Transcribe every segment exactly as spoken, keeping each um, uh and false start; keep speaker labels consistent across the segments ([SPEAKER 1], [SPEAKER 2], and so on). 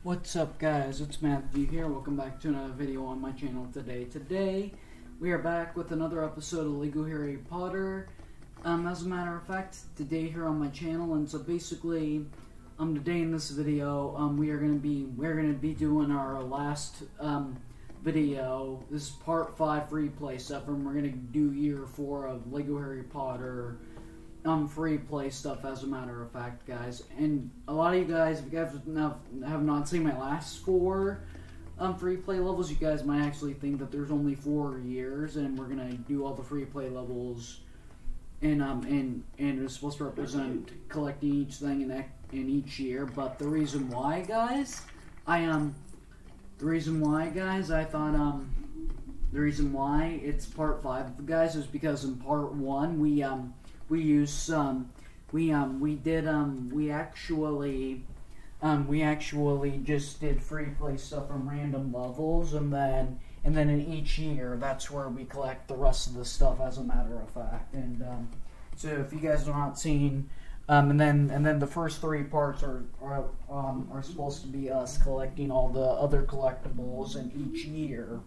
[SPEAKER 1] What's up, guys? It's Matthew here. Welcome back to another video on my channel today. Today, we are back with another episode of Lego Harry Potter. Um, as a matter of fact, today here on my channel, and so basically, um, today in this video, um, we are gonna be we're gonna be doing our last um video. This is part five free play stuff, and we're gonna do year four of Lego Harry Potter. Um, free play stuff, as a matter of fact, guys. And a lot of you guys, if you guys have not seen my last four um, free play levels, you guys might actually think that there's only four years, and we're gonna do all the free play levels, and um, and and it's supposed to represent collecting each thing in in each year. But the reason why, guys, I um, the reason why, guys, I thought um, the reason why it's part five, guys, is because in part one we um. We used some, we um, we did um, we actually, um, we actually just did free play stuff from random levels, and then and then in each year, that's where we collect the rest of the stuff. As a matter of fact, and um, so if you guys are not seeing, um, and then and then the first three parts are are um, are supposed to be us collecting all the other collectibles in each year.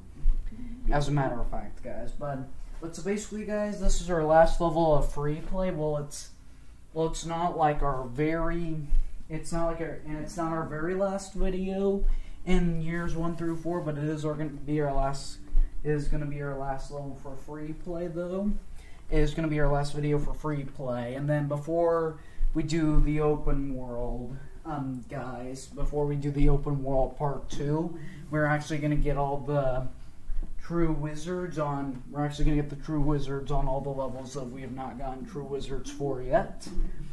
[SPEAKER 1] As a matter of fact, guys, but. But so basically, guys, this is our last level of free play. Well, it's well, it's not like our very, it's not like our, and it's not our very last video in years one through four. But it is going to be our last. It is going to be our last level for free play, though. It is going to be our last video for free play, and then before we do the open world, um, guys, before we do the open world part two, we're actually going to get all the true wizards on, we're actually going to get the true wizards on all the levels that we have not gotten true wizards for yet.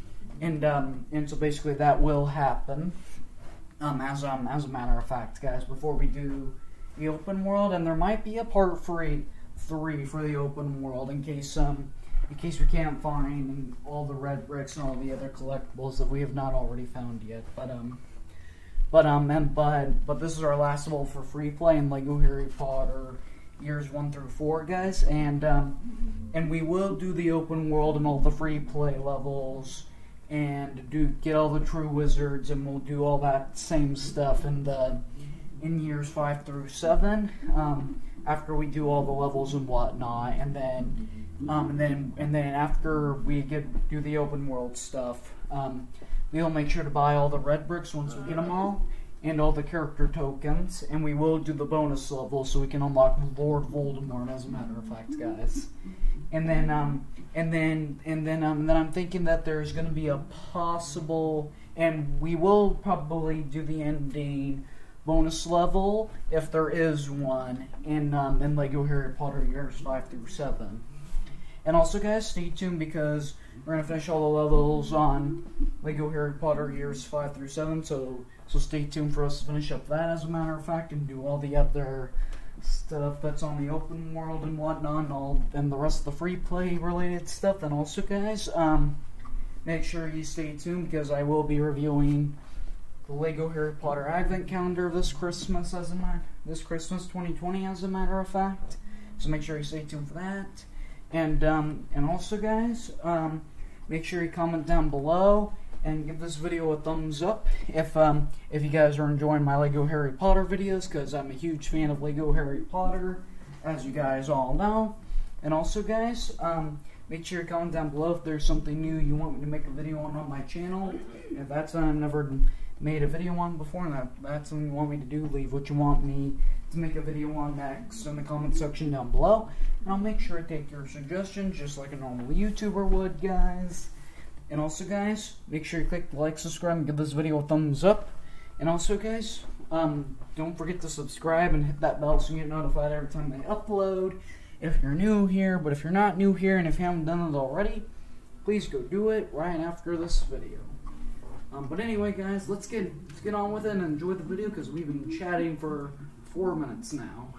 [SPEAKER 1] And um, and so basically that will happen, um, as, um, as a matter of fact, guys, before we do the open world. And there might be a part three, three for the open world in case, um, in case we can't find all the red bricks and all the other collectibles that we have not already found yet. But, um, but, um, and, but, but this is our last level for free play in Lego Harry Potter years one through four, guys, and um, and we will do the open world and all the free play levels, and do get all the true wizards, and we'll do all that same stuff in the in years five through seven. Um, after we do all the levels and whatnot, and then um, and then and then after we get do the open world stuff, um, we'll make sure to buy all the red bricks once we get them all. And all the character tokens, and we will do the bonus level so we can unlock Lord Voldemort, as a matter of fact, guys. And then, um, and then, and then, um, and then I'm thinking that there's going to be a possible, and we will probably do the ending bonus level if there is one in um, in Lego Harry Potter years five through seven. And also, guys, stay tuned because we're gonna finish all the levels on Lego Harry Potter years five through seven. So, so stay tuned for us to finish up that, as a matter of fact, and do all the other stuff that's on the open world and whatnot, and all and the rest of the free play related stuff. And also, guys, um, make sure you stay tuned because I will be reviewing the Lego Harry Potter Advent Calendar this Christmas, as a matter this Christmas twenty twenty, as a matter of fact. So make sure you stay tuned for that. And um, and also, guys, um, make sure you comment down below and give this video a thumbs up if um, if you guys are enjoying my Lego Harry Potter videos, because I'm a huge fan of Lego Harry Potter, as you guys all know. And also, guys, um, make sure you comment down below if there's something new you want me to make a video on on my channel. If that's something I've never made a video on before, and that, that's something you want me to do, leave what you want me to make a video on next in the comment section down below, and I'll make sure to take your suggestions just like a normal YouTuber would, guys. And also, guys, make sure you click the like, subscribe, and give this video a thumbs up. And also, guys, um, don't forget to subscribe and hit that bell so you get notified every time I upload if you're new here. But if you're not new here and if you haven't done it already, please go do it right after this video. Um, but anyway, guys, let's get let's get on with it and enjoy the video because we've been chatting for four minutes now.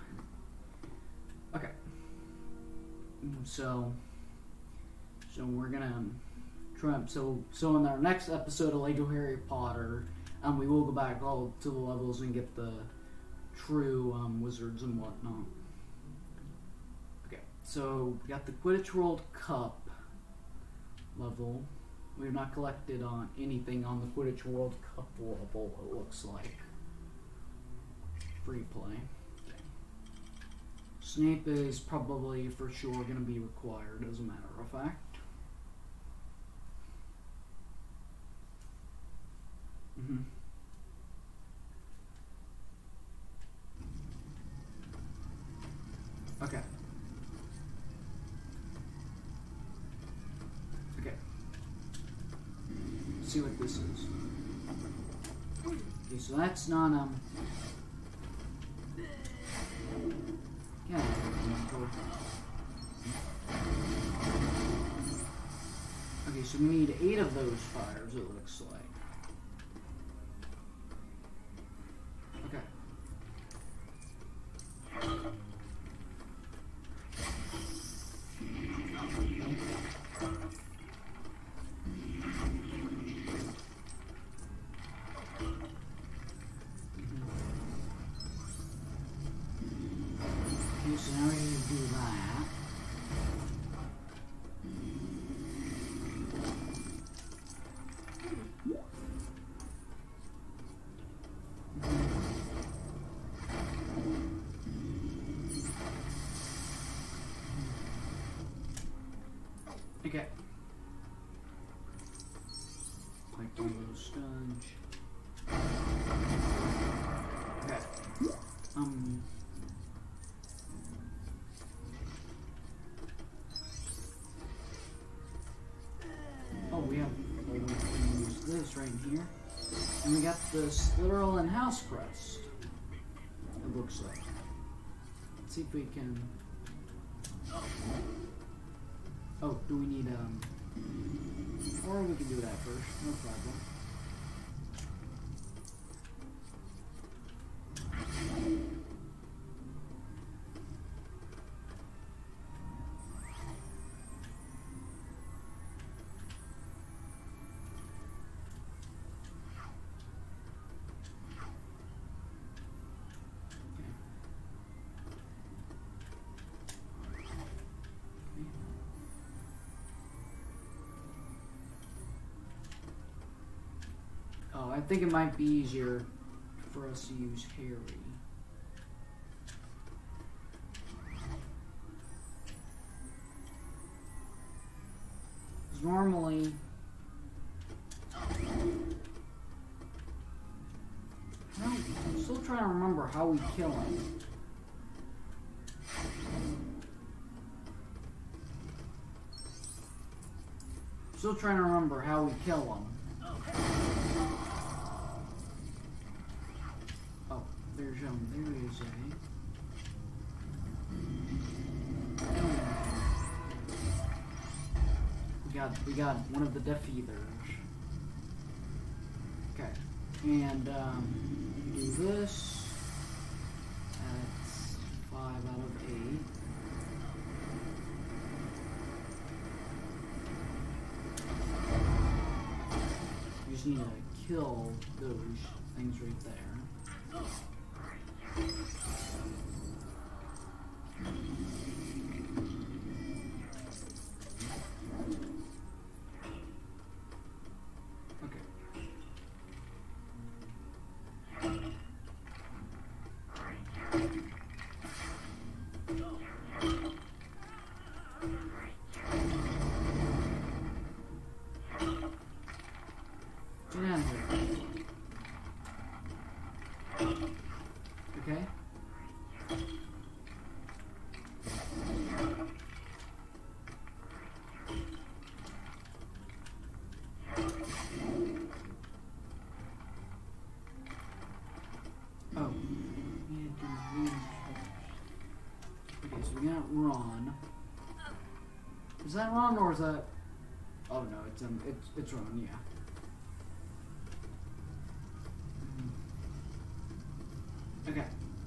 [SPEAKER 1] Okay. So, so we're gonna try. So, so in our next episode of Lego Harry Potter, um, we will go back all to the levels and get the true um, wizards and whatnot. Okay. So we got the Quidditch World Cup level. We have not collected on anything on the Quidditch World Cup level, it looks like. free play. Okay. Snape is probably for sure going to be required, as a matter of fact. Mm-hmm. Okay. Okay. Let's see what this is. Okay, so that's not, um... yeah. Okay, so we need eight of those fires, it looks like. Okay. So now we need to do that. Okay. Like the little sponge. Okay. Um. Oh, we have, well, we can use this right here. And we got the Slytherin and House Crest. It looks like. Let's see if we can... Oh, do we need, um... or we can do that first, no problem. Oh, I think it might be easier for us to use Harry. Because normally... I'm still trying to remember how we kill him. Still trying to remember how we kill him. Oh, there's um, there is a. We got we got one of the Death Eaters. Okay, and um, we do this. That's five out of eight. You just need to kill those things right there. Okay. Get out of here. Okay. Oh. Okay, so we got Ron. Is that Ron or is that? Oh no, it's um, it's it's Ron. Yeah. Okay.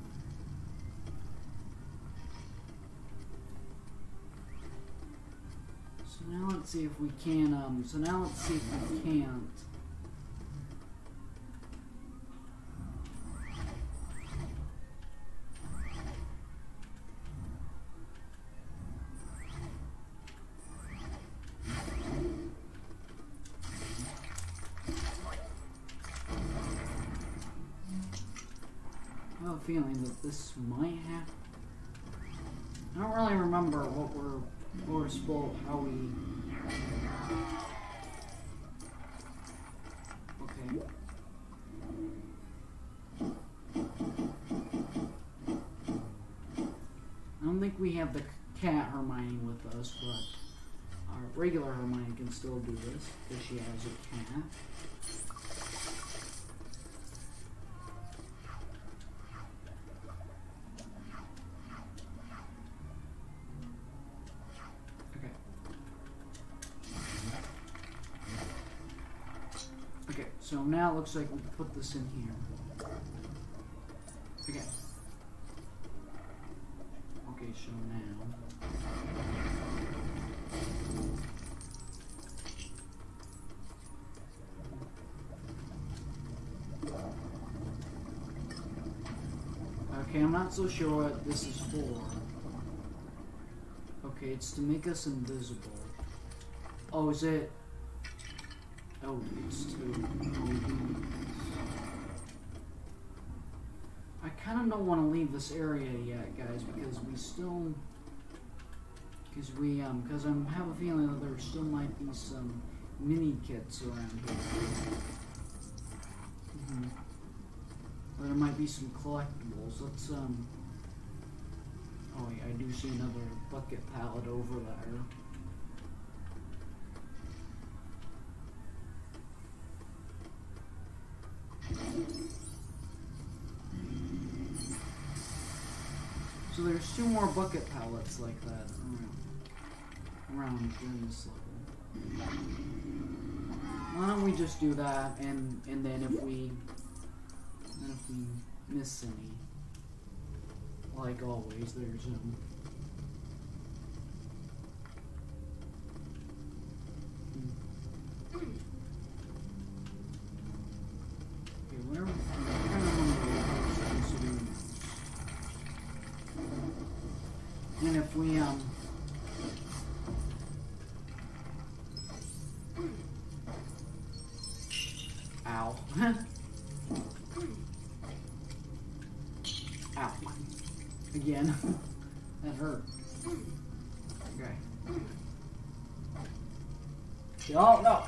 [SPEAKER 1] So now let's see if we can, um, so now let's see if we can't. have a feeling that this might happen. I don't really remember what we're, what we're supposed, how we... Okay. I don't think we have the cat Hermione with us, but our regular Hermione can still do this, because she has a cat. Okay, so now it looks like we can put this in here. Okay. Okay, so now... Okay, I'm not so sure what this is for. Okay, it's to make us invisible. Oh, is it... Oh, it's to... Oh, I kind of don't want to leave this area yet, guys, because we still... Because we, um, because I have a feeling that there still might be some mini kits around here. Mm-hmm. Or there might be some collectibles. Let's, um... Oh, yeah, I do see another bucket pallet over there. So there's two more bucket pallets like that around, around in this level. Why don't we just do that, and and then if we, and if we miss any, like always, there's um. Okay, whatever. I'm trying to remember what I'm supposed to do. And if we, um... Ow. Ow. Again. That hurt. Okay. Oh, no!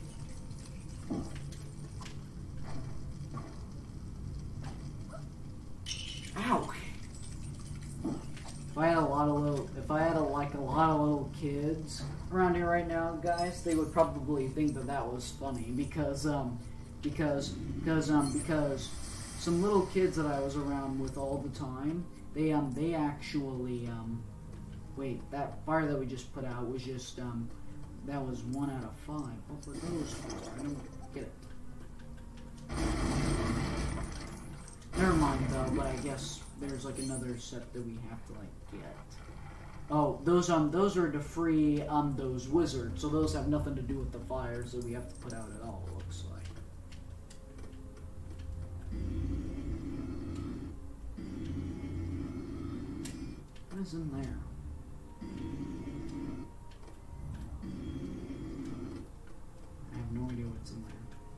[SPEAKER 1] Ow! If I had a lot of little, if I had a, like a lot of little kids around here right now, guys, they would probably think that that was funny because, um, because, because, um, because some little kids that I was around with all the time, they, um, they actually, um, wait, that fire that we just put out was just, um, that was one out of five. What were those for? I don't get it. Never mind though, but I guess there's like another set that we have to like get. Oh, those um those are to free um those wizards, so those have nothing to do with the fires that we have to put out at all, it looks like. What is in there? I have no idea what's in there.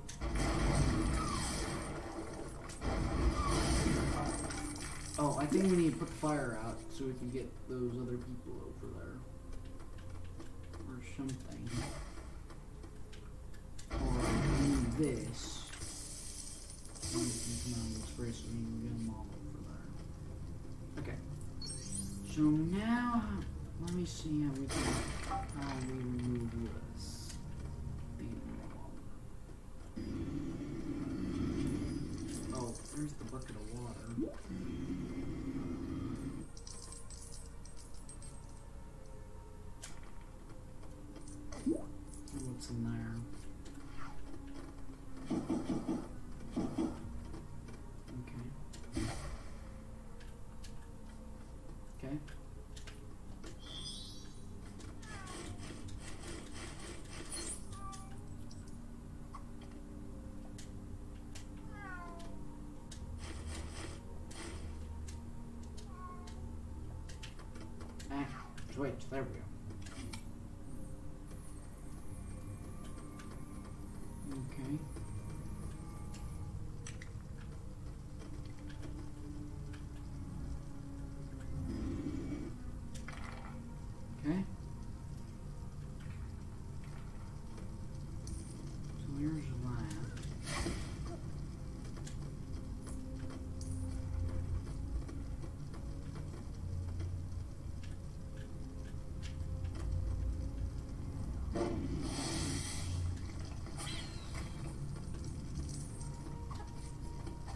[SPEAKER 1] Oh, I think we need to put the fire out so we can get those other people over there. Or something. Or we need this. And we can come out and spray so we can get them all over there. Okay. So now, let me see how we can, how we remove this. Oh, there's the bucket of water. What's in there? Okay. Okay. Ah, wait, there we go. Okay.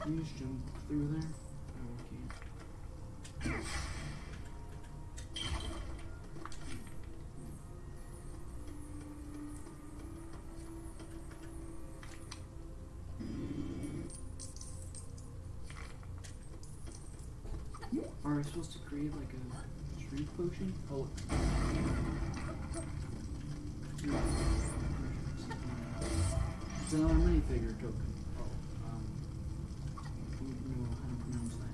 [SPEAKER 1] Can you just jump through there? No, we can't. Are we supposed to create like a strength potion? Oh. It's another minifigure token. Oh, um, I don't know how to pronounce that.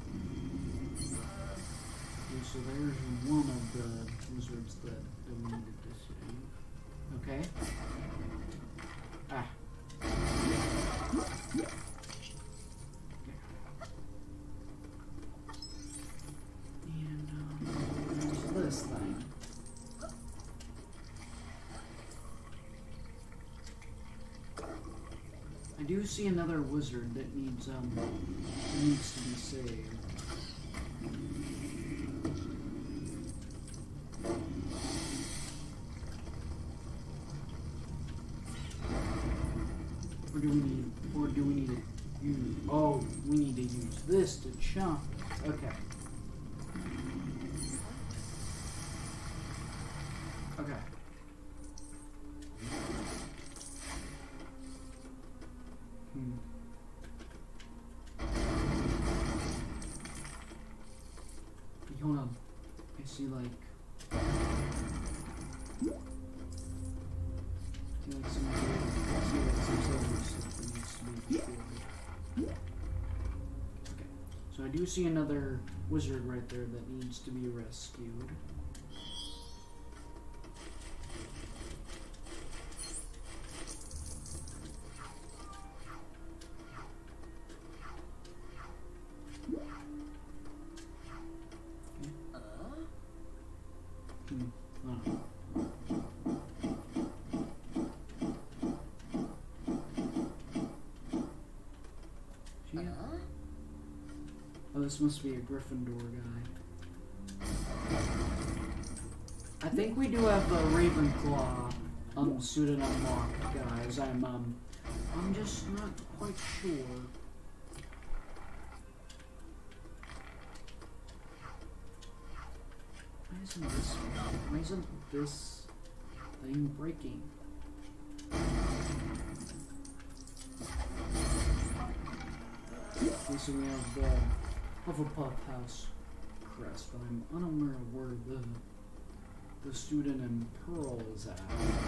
[SPEAKER 1] Okay, so there's one of the wizards that, that we needed to save. Okay. Ah. And, um, there's this thing. I do see another wizard that needs um that needs to be saved. Or do we need or do we need to use oh we need to use this to chomp. Okay. Okay. Hmm. Hold on. I see like I see like some I see like some sort of stuff that needs to be destroyed. Okay. So I do see another wizard right there that needs to be rescued. Hmm. Oh. She, oh, this must be a Gryffindor guy. I think we do have the Ravenclaw um suit and unlocked, guys. I'm um I'm just not quite sure. Why isn't this why isn't this thing breaking? Okay, so we have the Hufflepuff House crest, but I'm unaware of where the the student and Pearl is at.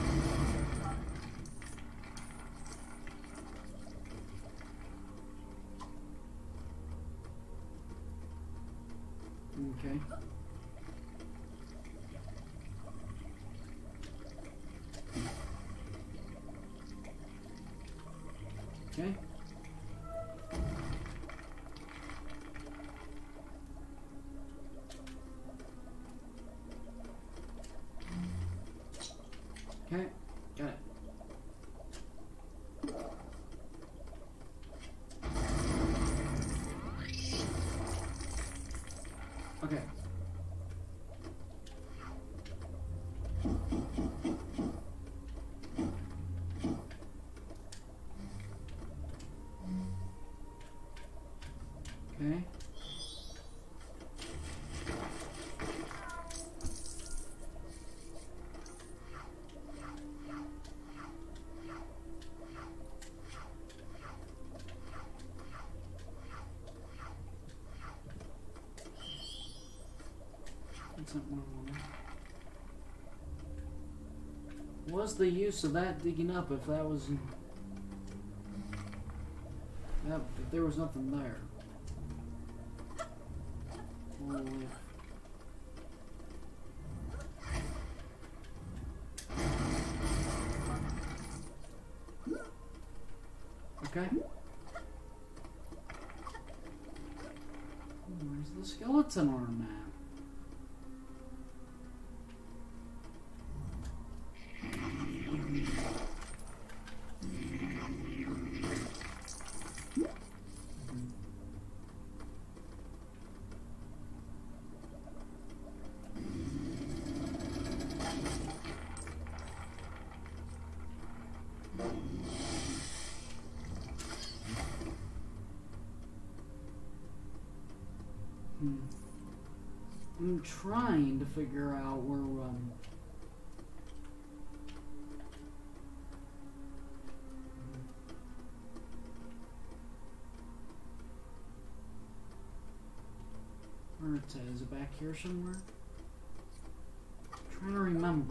[SPEAKER 1] Okay. Okay. Okay, got it. Okay. Okay. That's not what I wanted. What's the use of that digging up if that was that if there was nothing there? Well, okay. Where's the skeleton arm at? Hmm. I'm trying to figure out where, um... where it's at. Is it back here somewhere? I'm trying to remember.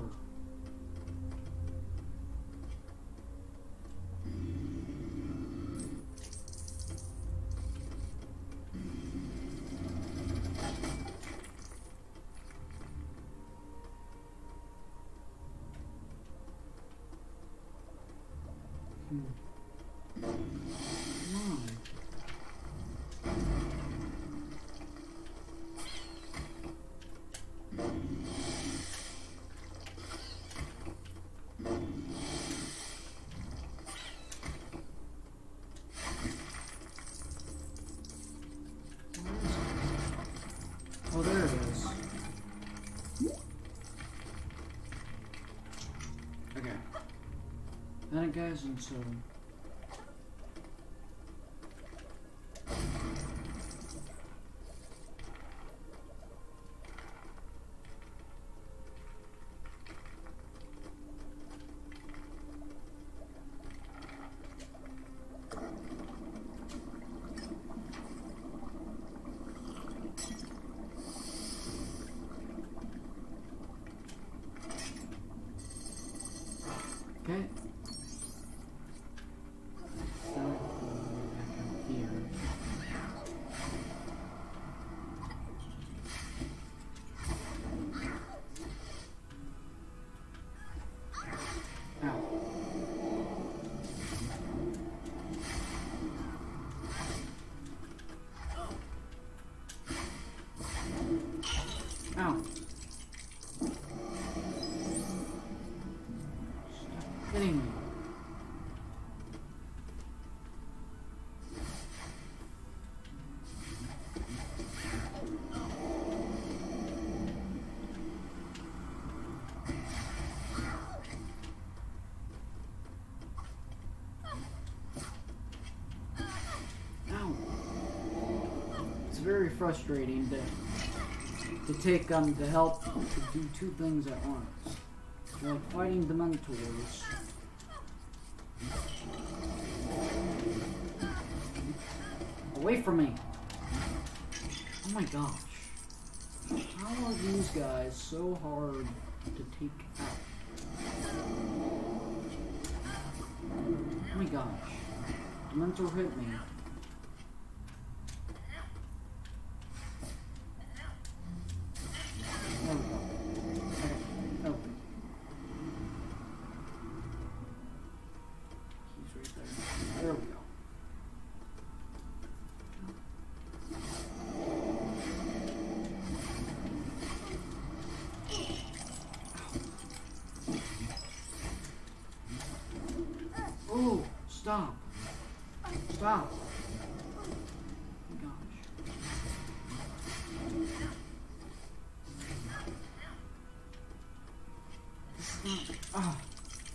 [SPEAKER 1] Hmm. Come on. Oh, there it is. Okay. Then it goes into... Okay. So, back out here. Ow. Ow. Stop hitting me. It's very frustrating to, to take um to help to do two things at once. You're like fighting Dementors. Away from me! Oh my gosh. How are these guys so hard to take out? Oh my gosh. Dementor hit me. There we go. Okay. Oh. He's right there. There we go. Oh, stop. Stop. Oh my gosh. This is not. Ah.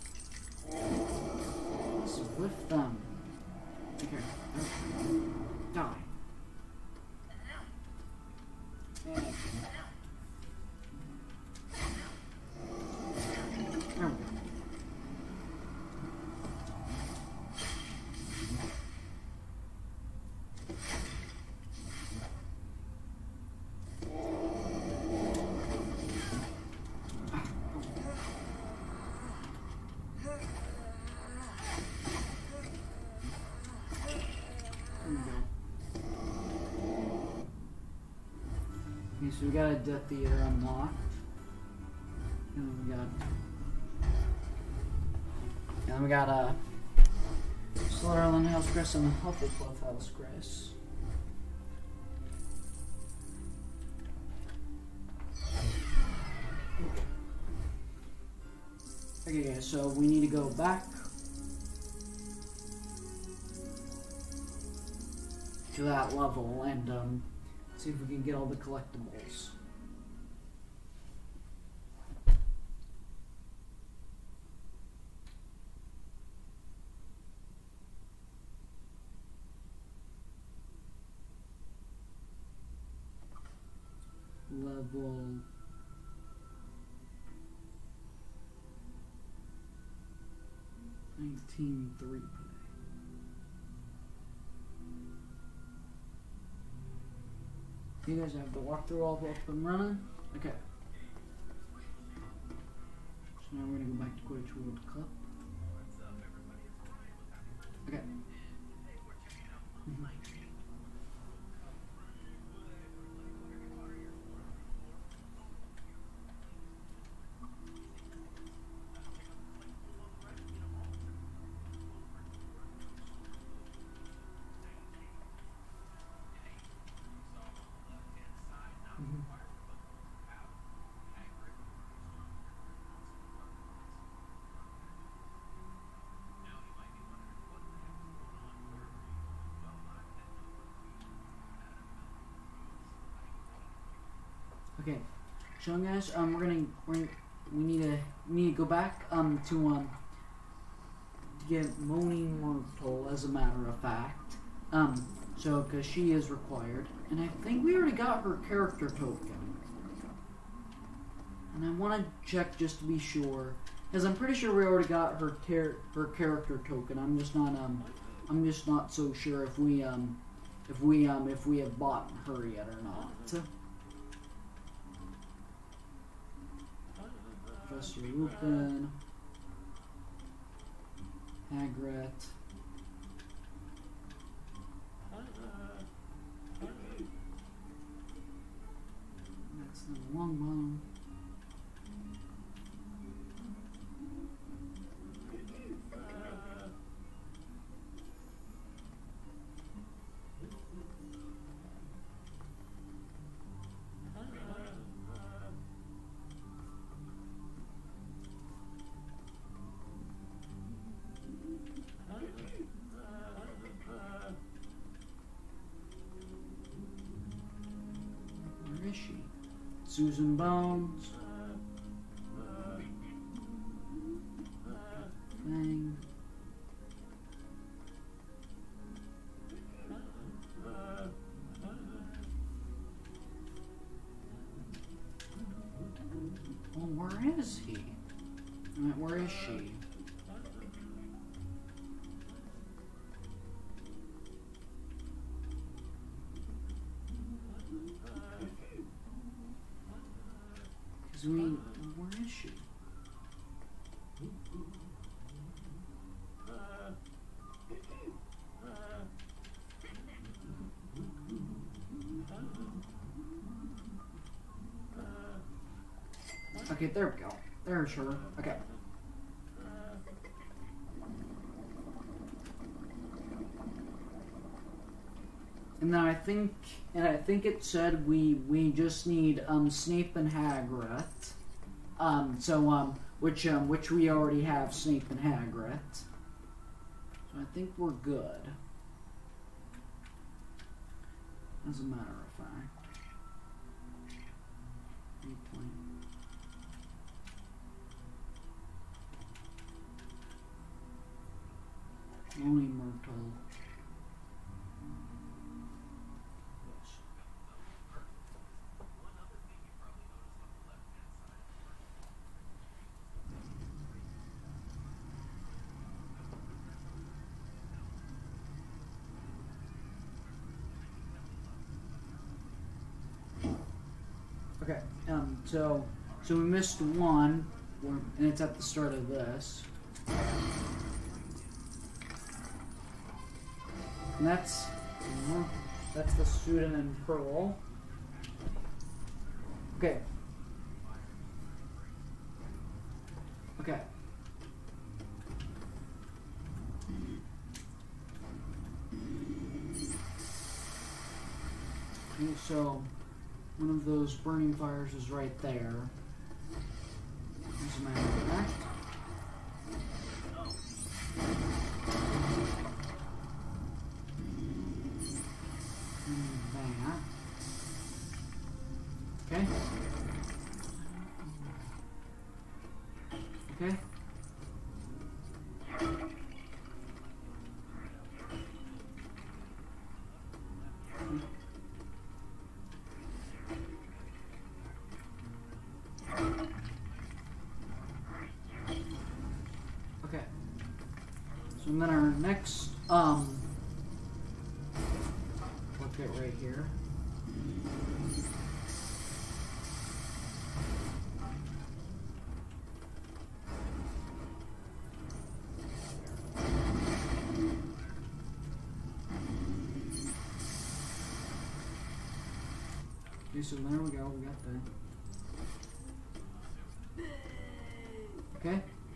[SPEAKER 1] It's with them. Okay. Okay. Die. And there we go. Okay, so we got a Death Eater unlocked. And we got... And then we got a Slytherin Housegrass and a Hufflepuff Housegrass. Okay, so we need to go back to that level and um, see if we can get all the collectibles. level nineteen three today. You guys have the walkthrough all up and running? Okay. So now we're gonna go back to Quidditch World Cup. Okay. Mm-hmm. Okay, so guys, um, we're gonna we're, we need to we need to go back um to um to get Moaning Myrtle, as a matter of fact, um so because she is required, and I think we already got her character token, and I want to check just to be sure, because I'm pretty sure we already got her ter her character token. I'm just not um I'm just not so sure if we um if we um if we have bought her yet or not. Professor Lupin, Hagrid. That's the Longbottom. Where is she? Susan Bones. Fang. Well, where is he? I mean, where is she? I mean, where is she? Okay, there we go. There's her. Okay. And then I think, and I think it said we we just need um Snape and Hagrid. Um, so um, which um, which we already have Snape and Hagrid. So I think we're good. As a matter of fact. Moaning Myrtle. Okay, um, so, so we missed one, and it's at the start of this. And that's, that's the student in Pearl. Okay. Okay. Okay, so one of those burning fires is right there. As a matter of fact. And that. Okay. Okay. And then our next, um, look at right here. Okay, so there we go, we got that. Okay.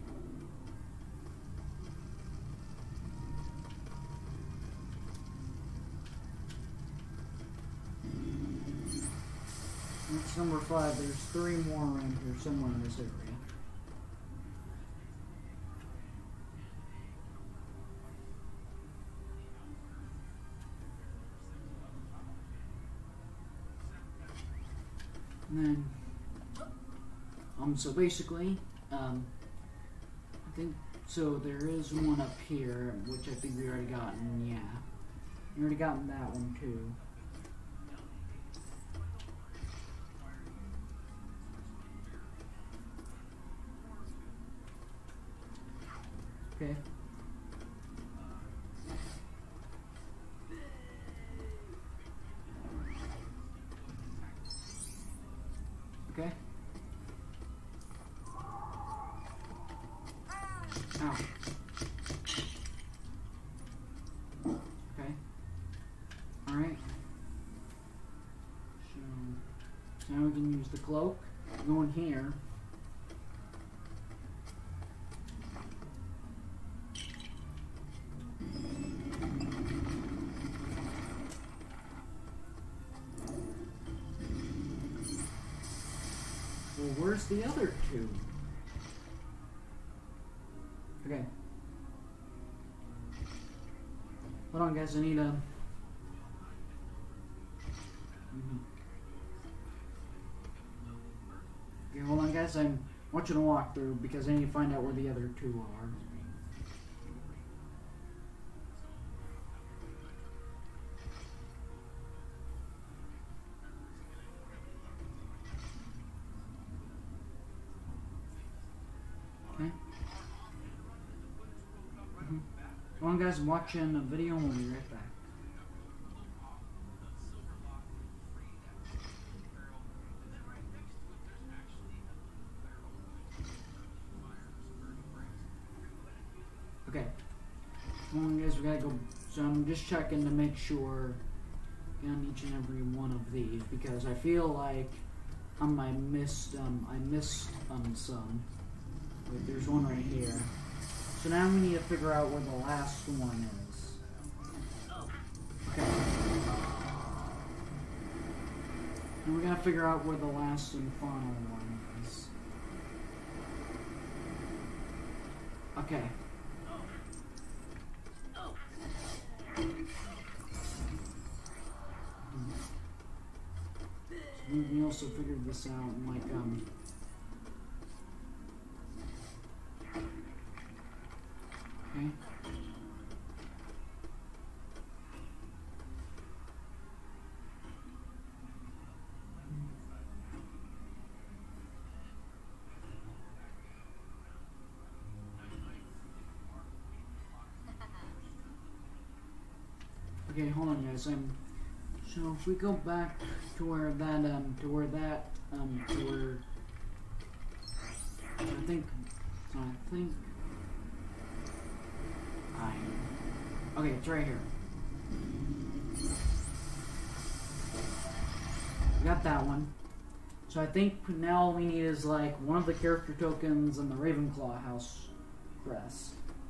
[SPEAKER 1] That's number five. There's three more around here somewhere in this area. And then, um, so basically, um, I think, so there is one up here, which I think we already gotten, yeah. We already gotten that one too. Okay. Okay. Ow. Okay. Alright. So, now we can use the cloak. Go in here. Well, where's the other two? Okay. Hold on, guys. I need a... Mm-hmm. Okay, hold on, guys. I'm watching a walkthrough because I need to find out where the other two are. Okay. Mm-hmm. Hold on, guys. I'm watching a video and we'll be right back. Okay. Come on, guys, we gotta go. So I'm just checking to make sure on each and every one of these because I feel like um I missed um I missed um some. Wait, there's one right here. So now we need to figure out where the last one is. Okay. And we gotta figure out where the last and final one is. Okay. We also figured this out and like um okay. Okay, hold on guys, I'm so if we go back to where that, um, to where that, um, to where, I think, I think, I, okay, it's right here. Got that one. So I think now all we need is like one of the character tokens and the Ravenclaw house dress.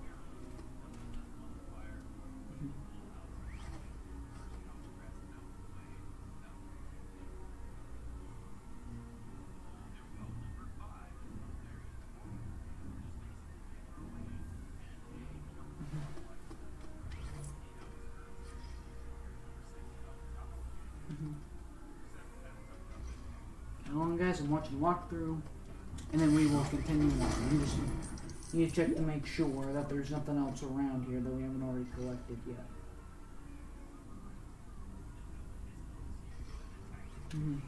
[SPEAKER 1] Hold on guys, I'm watching the walkthrough, and then we will continue on. We just need to check to make sure that there's nothing else around here that we haven't already collected yet. Mm-hmm.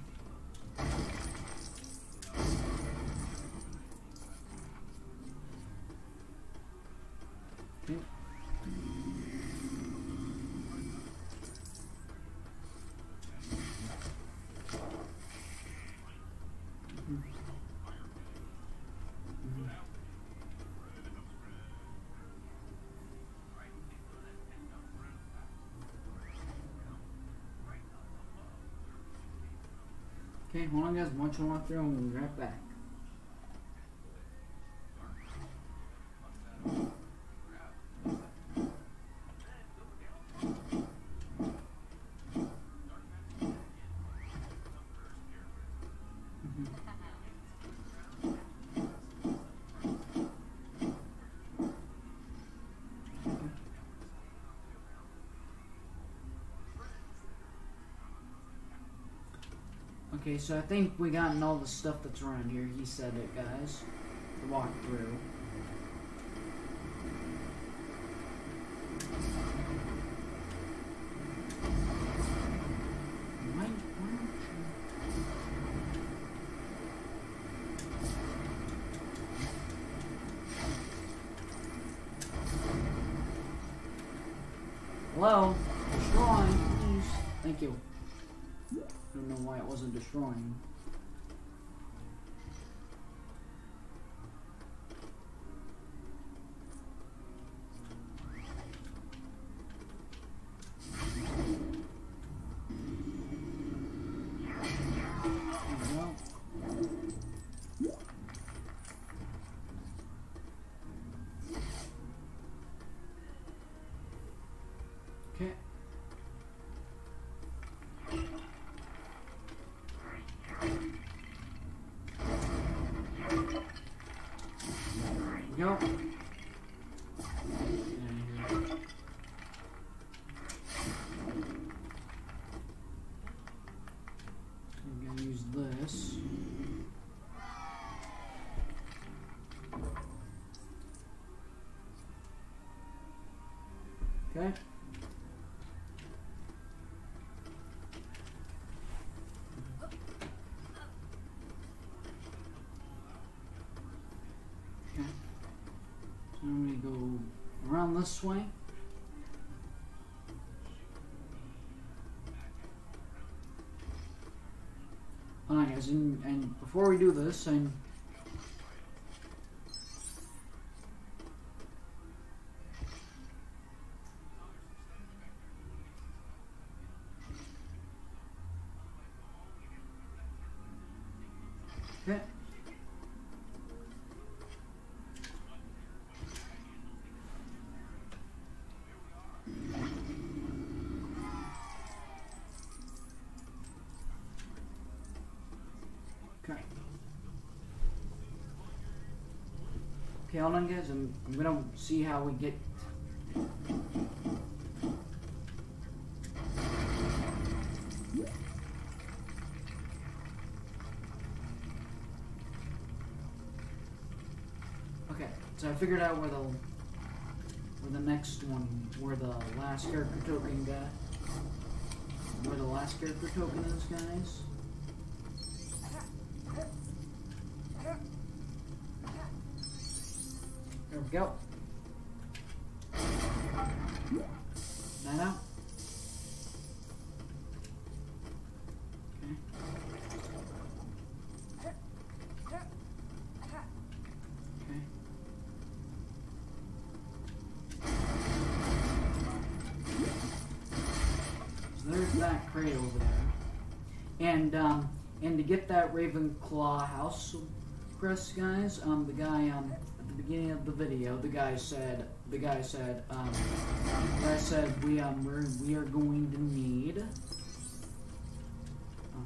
[SPEAKER 1] Okay. Okay, hold on guys, watch one walk through and we'll be right back. Okay, so I think we gotten all the stuff that's around here. He said it, guys. To walk through. Why, why don't you... Hello? Destroying, please. Thank you. I don't know why it wasn't destroying. Okay. Go. I'm gonna use this. Okay. I'm going to go around this way. Alright guys, and, and before we do this, I'm... Okay. Okay. Okay, hold on guys, I'm, I'm gonna see how we get... Okay, so I figured out where the... where the next one, where the last character token got... Where the last character token is, guys. There we go. That out. Okay. Okay. So there's that crate over there. And um and to get that Ravenclaw house crest, guys, um the guy um beginning of the video, the guy said, the guy said, um, the guy said, we, um, we're, we are going to need, um,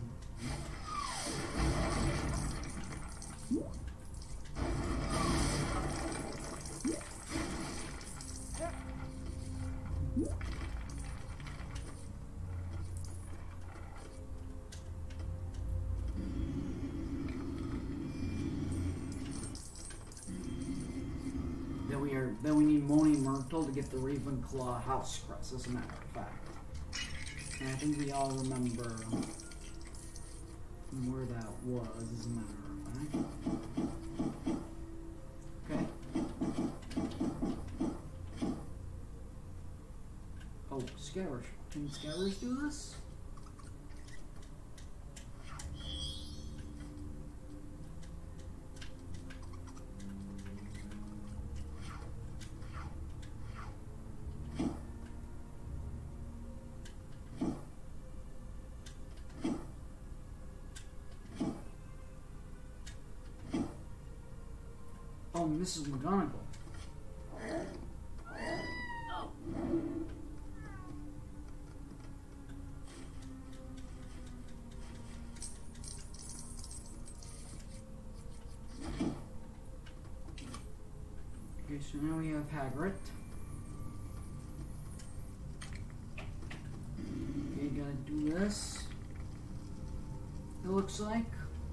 [SPEAKER 1] that we are that we need Moaning Myrtle to get the Ravenclaw house crest, as a matter of fact. And I think we all remember where that was, as a matter of fact. Okay. Oh, Scourge. Can Scourge do this? Oh, Missus McGonagall. Okay, so now we have Hagrid. Okay, gotta do this. It looks like.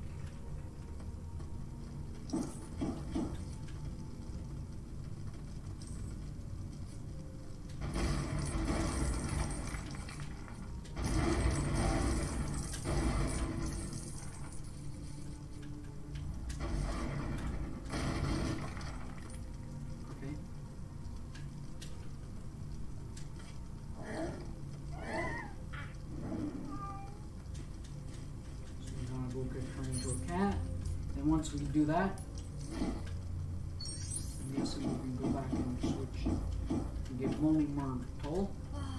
[SPEAKER 1] Turn into a cat. Then once we do that, I'm guessing we can go back and switch and get Molly Myrtle.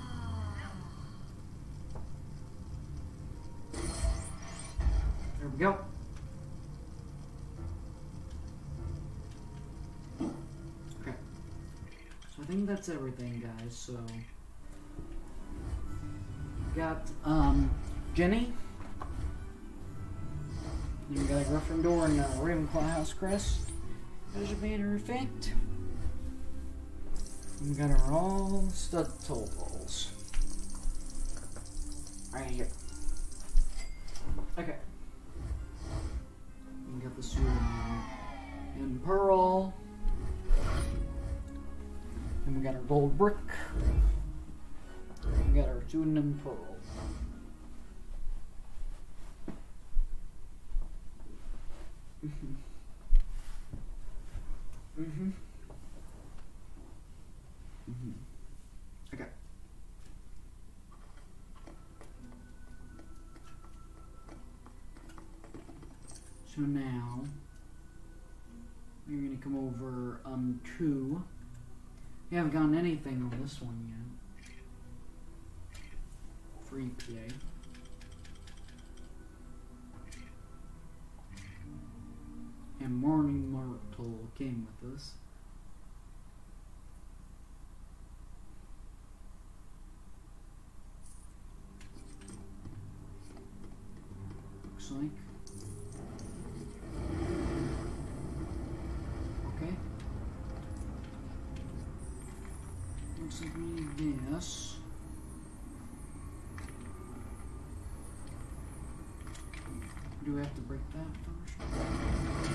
[SPEAKER 1] There we go. Okay. So I think that's everything, guys. So got um Jenny. You got a Gryffindor and a Ravenclaw house crest as your banner effect. We got our all stud toll balls right here. Okay. We got the suit in, in pearl, and we got our gold brick. We got our student in pearl. Mm-hmm. Mm-hmm. Mm-hmm. Okay. So now we're gonna come over um to. We haven't gotten anything on this one yet. Free P A. And Morning Myrtle came with us. Looks like. Okay. Looks like we need this. Do we have to break that first?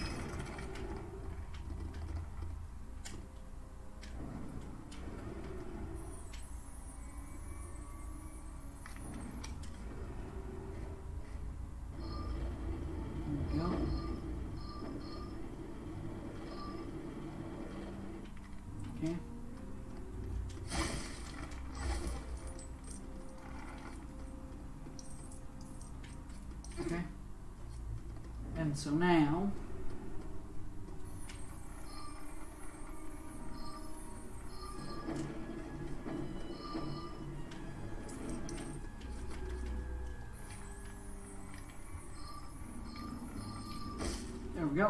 [SPEAKER 1] Okay. Okay. And so now there we go.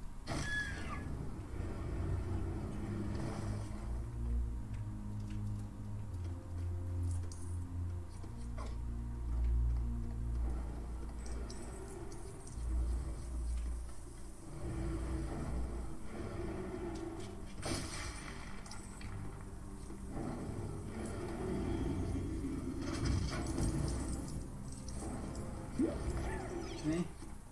[SPEAKER 1] Okay.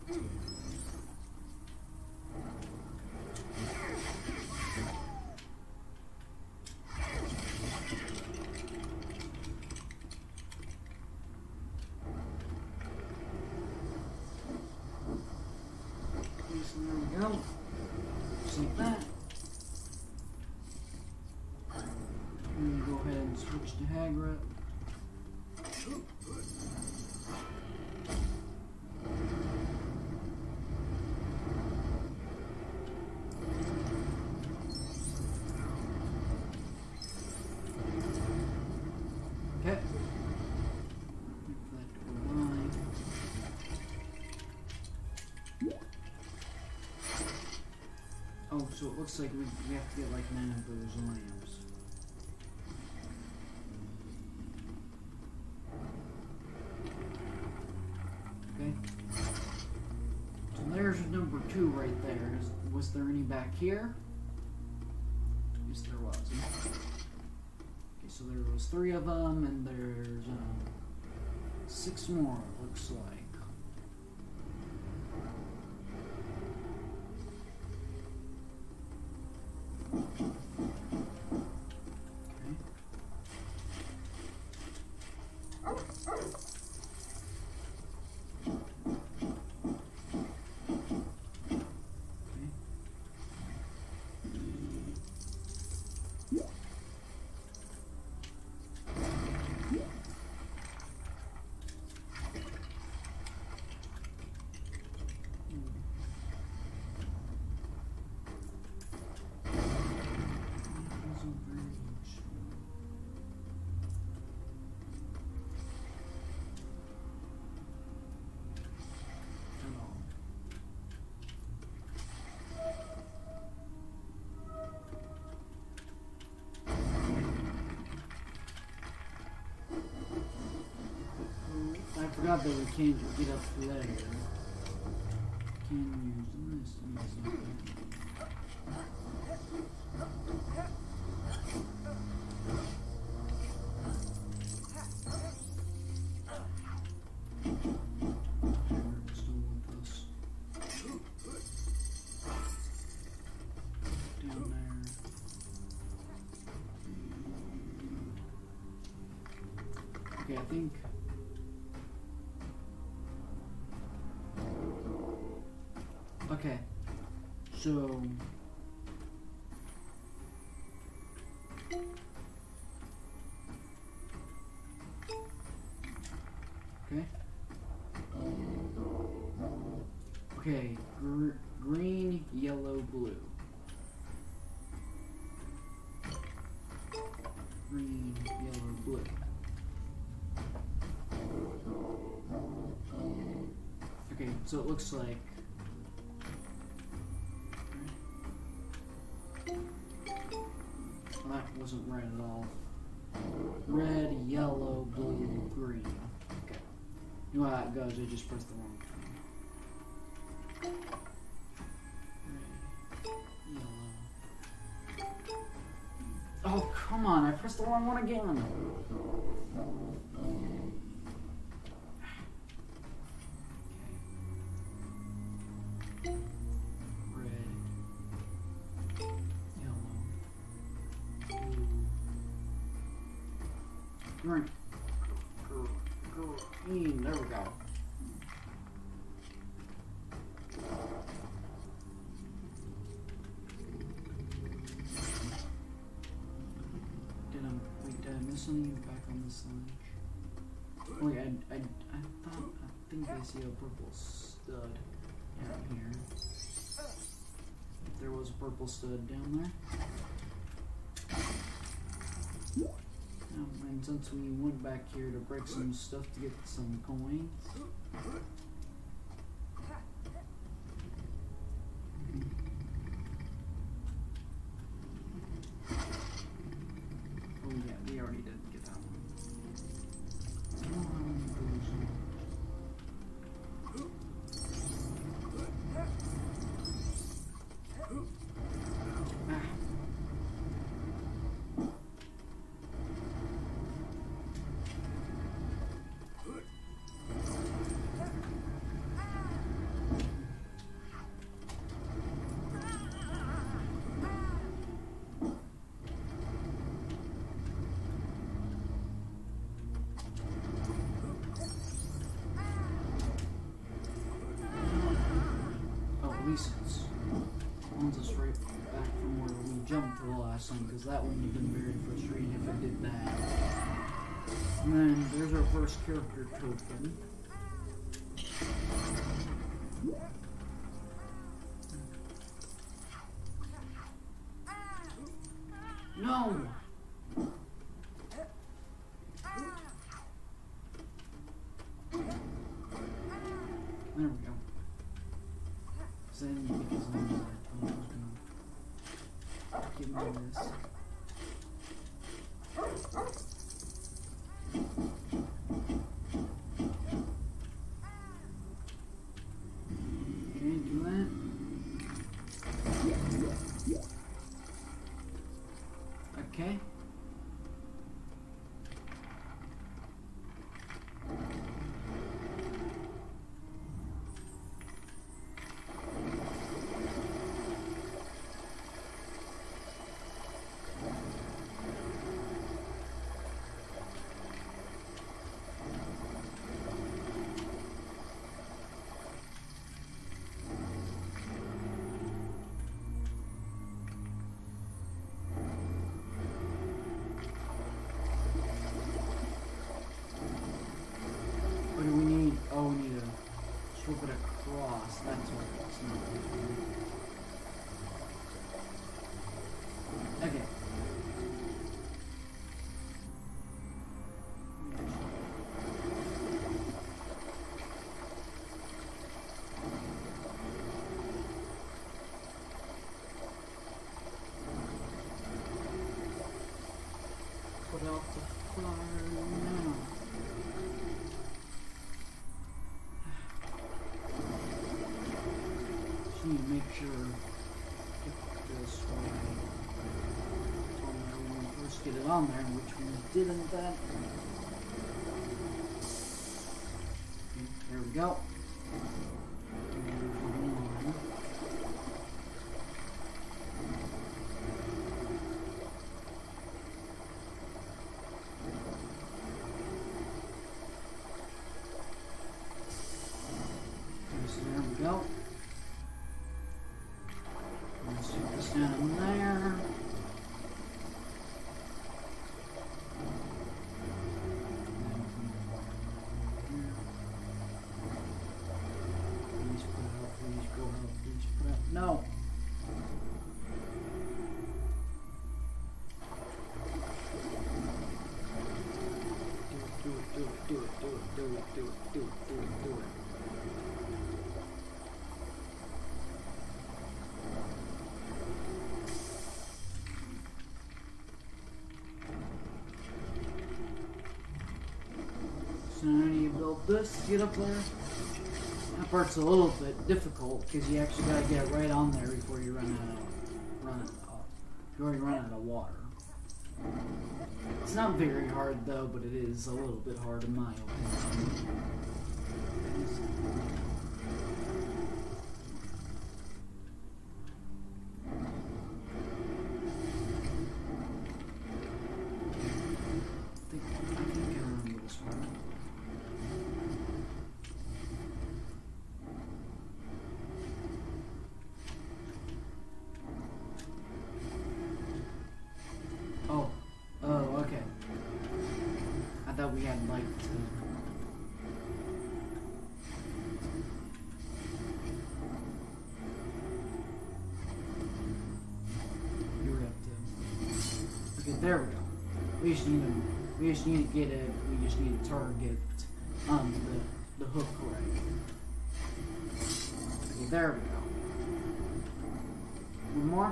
[SPEAKER 1] So there we go. Just like that. And go ahead and switch to Hagrid. Oh, so it looks like we, we have to get like nine of those lamps. Okay. So there's number two right there. Is, was there any back here? Yes, there was. Okay, so there was three of them, and there's um, six more, it looks like. I forgot that we can't get up there. Can use this and this. Still with us. Down there. Okay, I think. Okay, so okay, okay, Gr green, yellow, blue, green, yellow, blue. Okay, so it looks like. That wasn't red at all. Red, yellow, blue, green. Okay. You know how it goes, I just pressed the wrong thing. Red, yellow. Oh, come on, I pressed the wrong one again. Green. Green. There we go. Did I, wait, did I miss something back on this ledge? Wait, I, I, I thought, I think I see a purple stud down here. If there was a purple stud down there. And since we went back here to break some stuff to get some coins. Oh yeah, we already did get that one. Wants us right back from where we jumped the last time, because that wouldn't have been very frustrating if I did that. And then there's our first character token. No! There we go. Then because I'm this. Okay, do that. Okay. What do we need? Oh, we need to swoop it across. That's what it's not. Okay. Put out the fire now. Just need to make sure get this right. When we first get it on there, which we didn't that. Okay, there we go. So there we go. Let's stick this down in there. Please put out, please go out, please put out. No! Do it, do it, do it, do it, do it, do it, do it, do it, do it, do it. So now you build this to get up there. That part's a little bit difficult because you actually gotta get it right on there before you run out of run out of, before you run out of water. It's not very hard though, but it is a little bit hard in my opinion. I think, I think I remember this part. Oh, oh, okay. I thought we had light too. You have to. Okay, there we go. We just need to. We just need to get it. We just need to target um the the hook right. Okay, there we go. One more.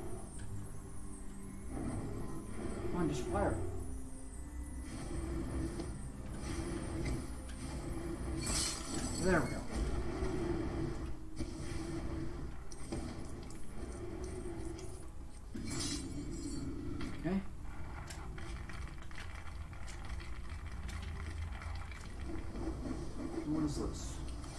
[SPEAKER 1] Come on, just fire. There we go. Okay. What is this?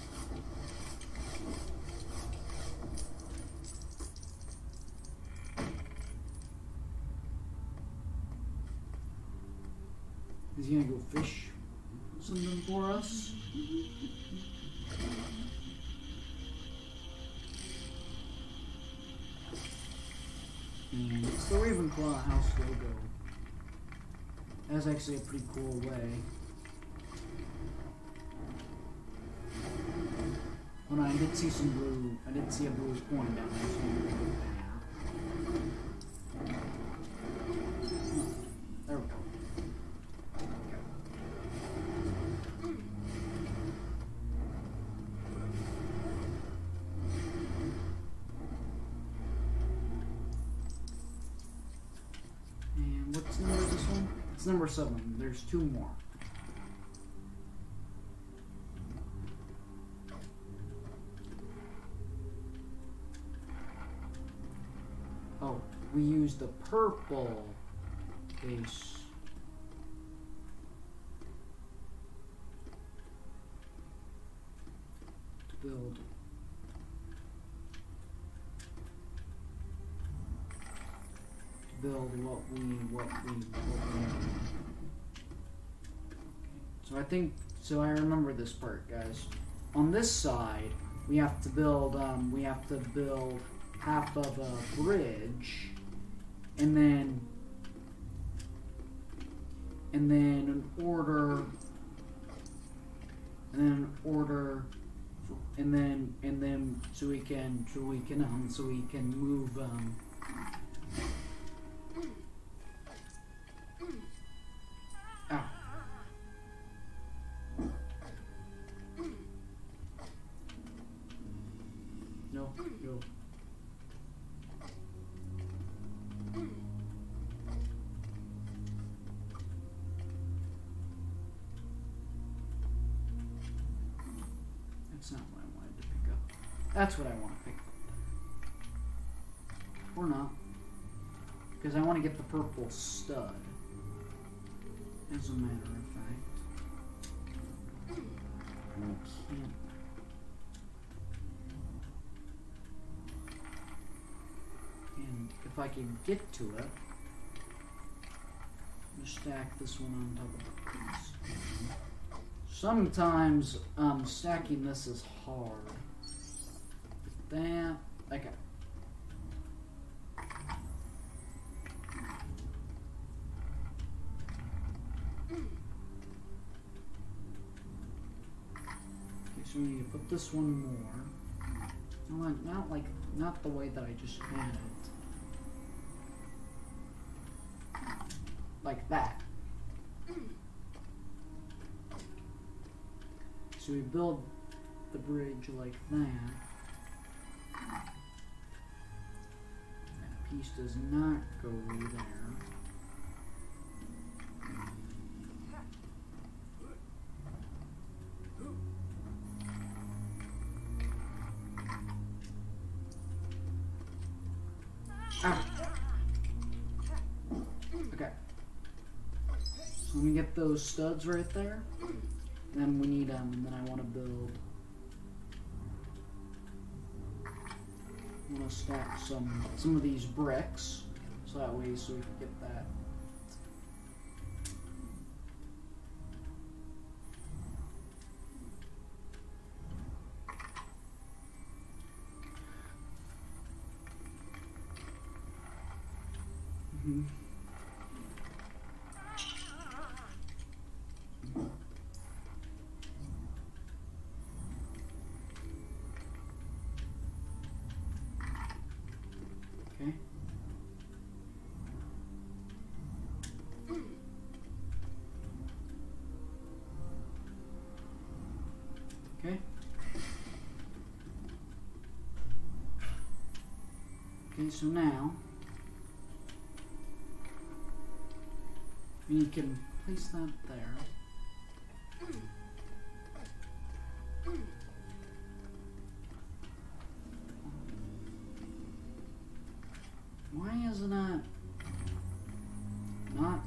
[SPEAKER 1] Is he gonna go fish something for us? And it's the Ravenclaw house logo. That's actually a pretty cool way. Hold on, I did see some blue. I did see a blue coin down there. So I'm gonna go there. There we go. It's number seven. There's two more. Oh, we used the purple base. To build. To build what we, what we, what we. So I think, so I remember this part, guys. On this side, we have to build, um, we have to build half of a bridge, and then, and then in order, and then in order, and then, and then, so we can, so we can, um, so we can move, um, ah. No, no. That's not what I wanted to pick up. That's what I want to pick up. Or not. Because I want to get the purple stud. As a matter of fact. I can't. And if I can get to it, just stack this one on top of this. Sometimes um, stacking this is hard. That, okay. Okay, so we need to put this one more. Not, not like, not the way that I just had it. Like that. So we build the bridge like that. That piece does not go there. Ah. Okay. So let me get those studs right there. And then we need um and then I want to build I want to stack some some of these bricks so that way so we can get that. Mm-hmm. Okay. Okay. Okay, so now we can place that there. Why isn't it not?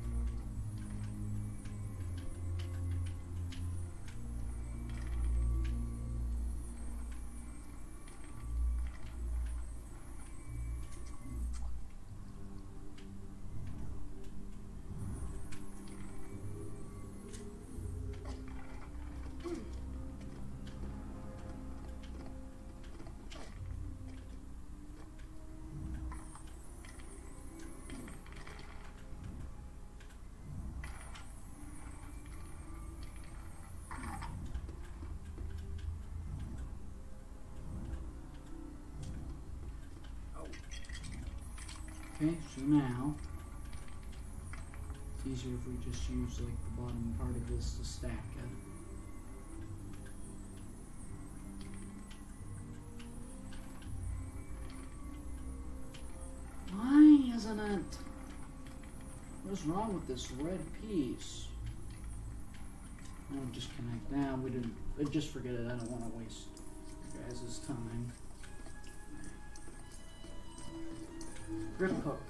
[SPEAKER 1] Okay, so now it's easier if we just use like the bottom part of this to stack it. Why isn't it? What is wrong with this red piece? I'll just connect now. We didn't. Just forget it. I don't want to waste you guys' time. Grip hook.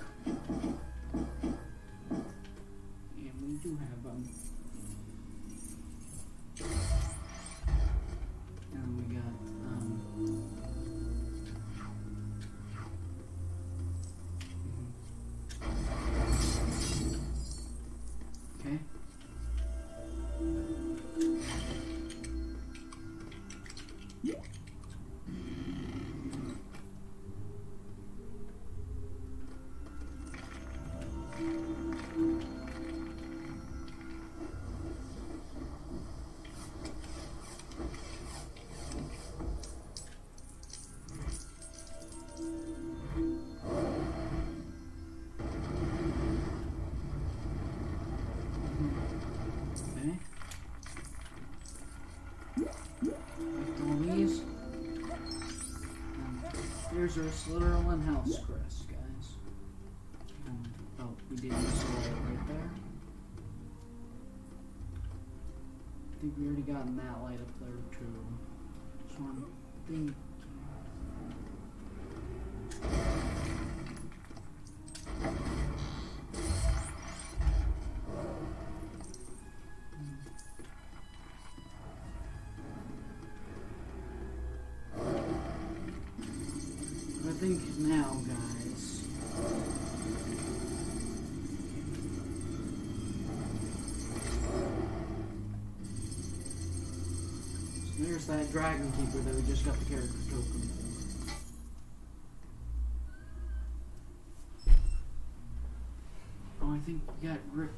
[SPEAKER 1] And we do have them. And we got um. Okay. Here's our Slytherin house crest, guys. Um, oh, we did use it right there. I think we already gotten that light up there too. So I'm thinking. I think now, guys. So there's that Dragon Keeper that we just got the character token for. Oh, I think we got grip.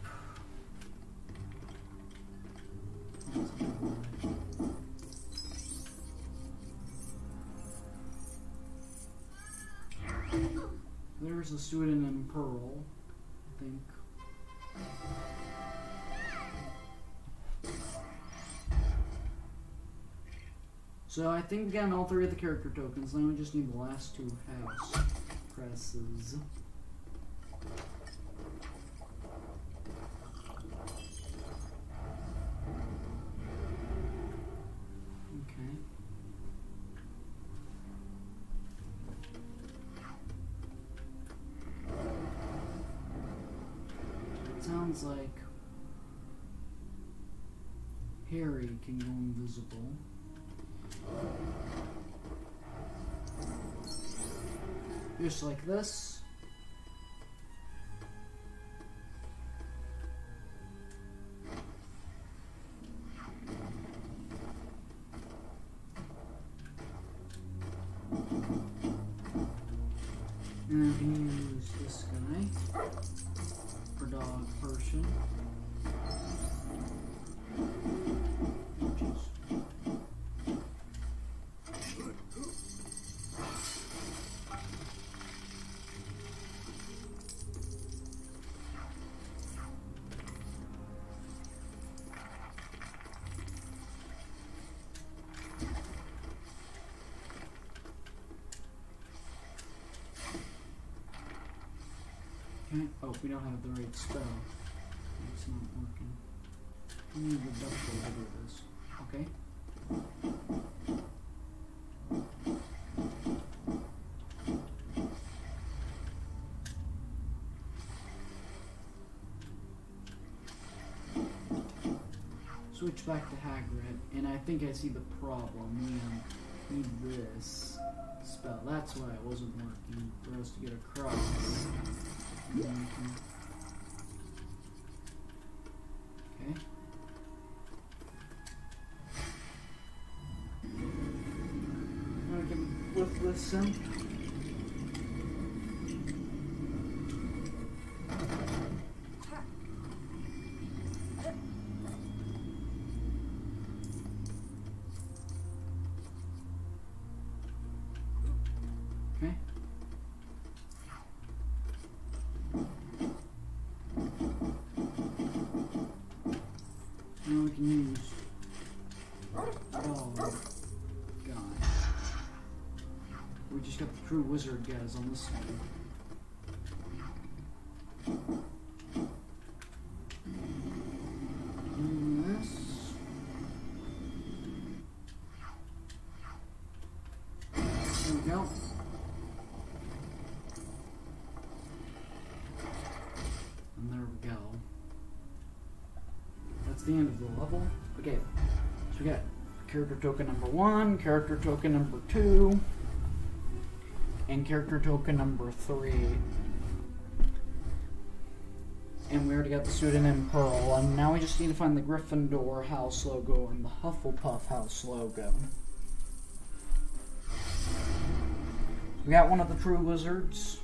[SPEAKER 1] There's a student in Pearl, I think. So I think we got all three of the character tokens. Now we just need the last two house presses. Okay. Sounds like Harry can go invisible. Just like this. And I can use this guy for dog person. Okay. Oh, we don't have the right spell. It's not working. We need the duck to do this. Okay. Switch back to Hagrid, and I think I see the problem. We need this spell. That's why it wasn't working for us to get across. Okay. I can lift this in. Okay. Now we can use oh god. We just got the true wizard guys on this one. go. And there we go. That's the end of the level. Okay, so we got character token number one, character token number two, and character token number three. And we already got the pseudonym Pearl, and now we just need to find the Gryffindor house logo and the Hufflepuff house logo. We got one of the true wizards.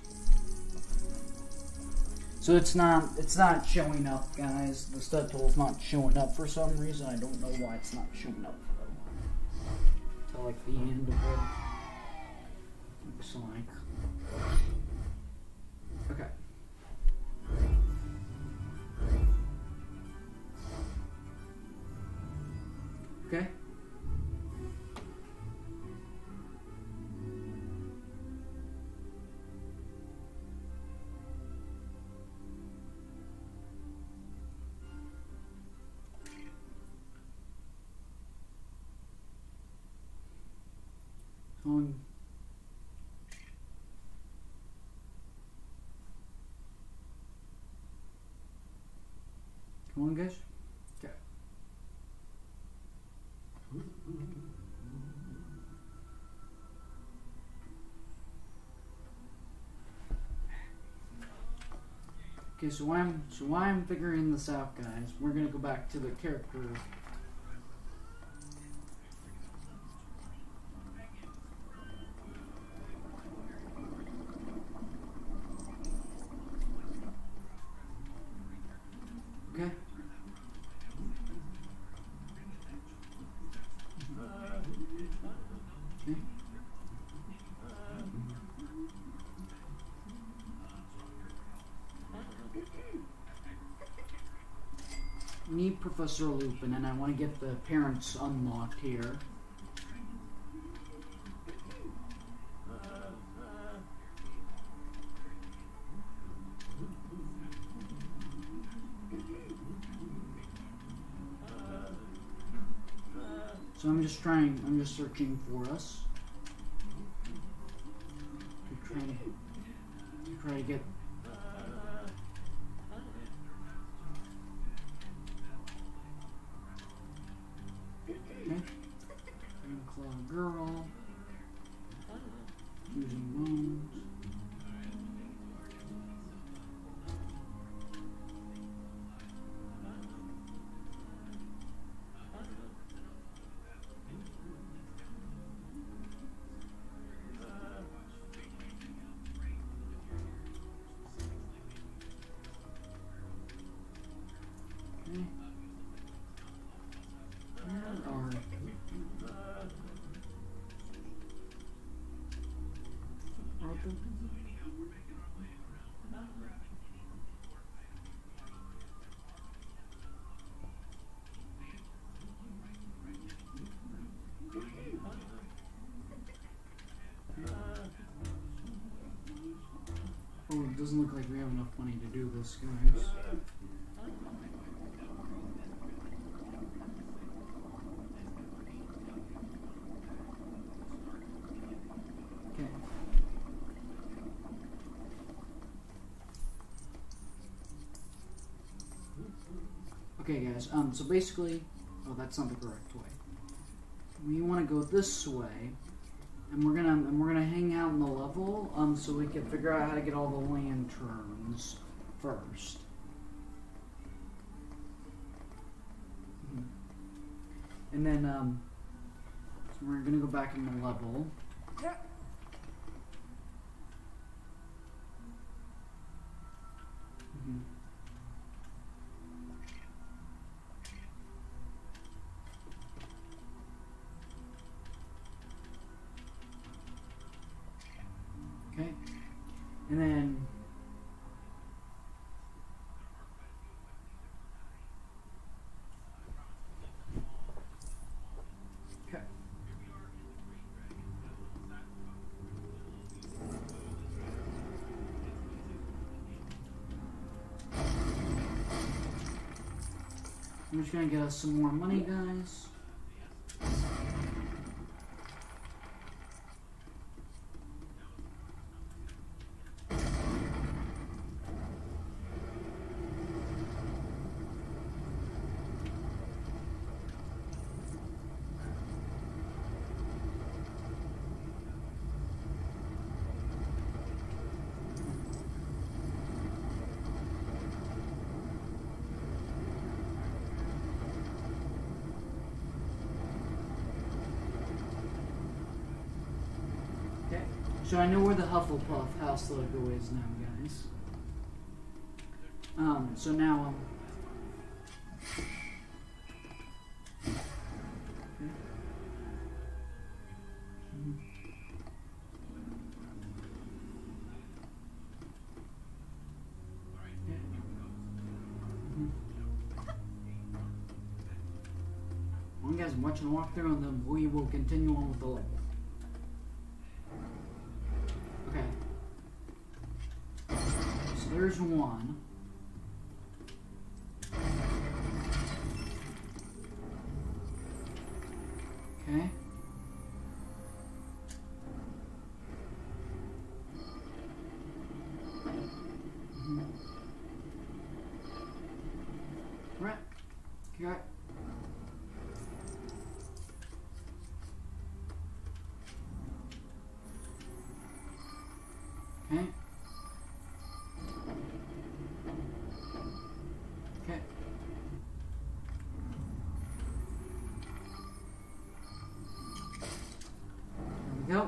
[SPEAKER 1] So it's not it's not showing up, guys. The stud tool's not showing up for some reason. I don't know why it's not showing up though. Till like the end of it. Looks like. Okay. Okay. Come on. Come on, guys. Okay. Okay, so why I'm so why I'm figuring this out, guys, we're gonna go back to the character. Okay. Okay. Need Professor Lupin, and I want to get the parents unlocked here. So I'm just trying, I'm just searching for us. To try to, to try to get Ravenclaw girl using wounds. Okay. Where are Oh, it doesn't look like we have enough money to do this, guys. Okay. Okay, guys, um, so basically, oh, that's not the correct way. We want to go this way, and we're gonna and we're gonna hang out in the level, um, so we can figure out how to get all the lanterns first. Mm-hmm. And then, um, so we're gonna go back in the level. Yeah. Mm-hmm. Okay, and then okay. I'm just gonna get us some more money, guys. So I know where the Hufflepuff house logo is now, guys. Um, so now, um... Well, guys, I'm watching a walkthrough and then we will continue on with the level. Okay. So there's one. Okay. Mm-hmm. Right. Okay. Okay. Okay. There we go.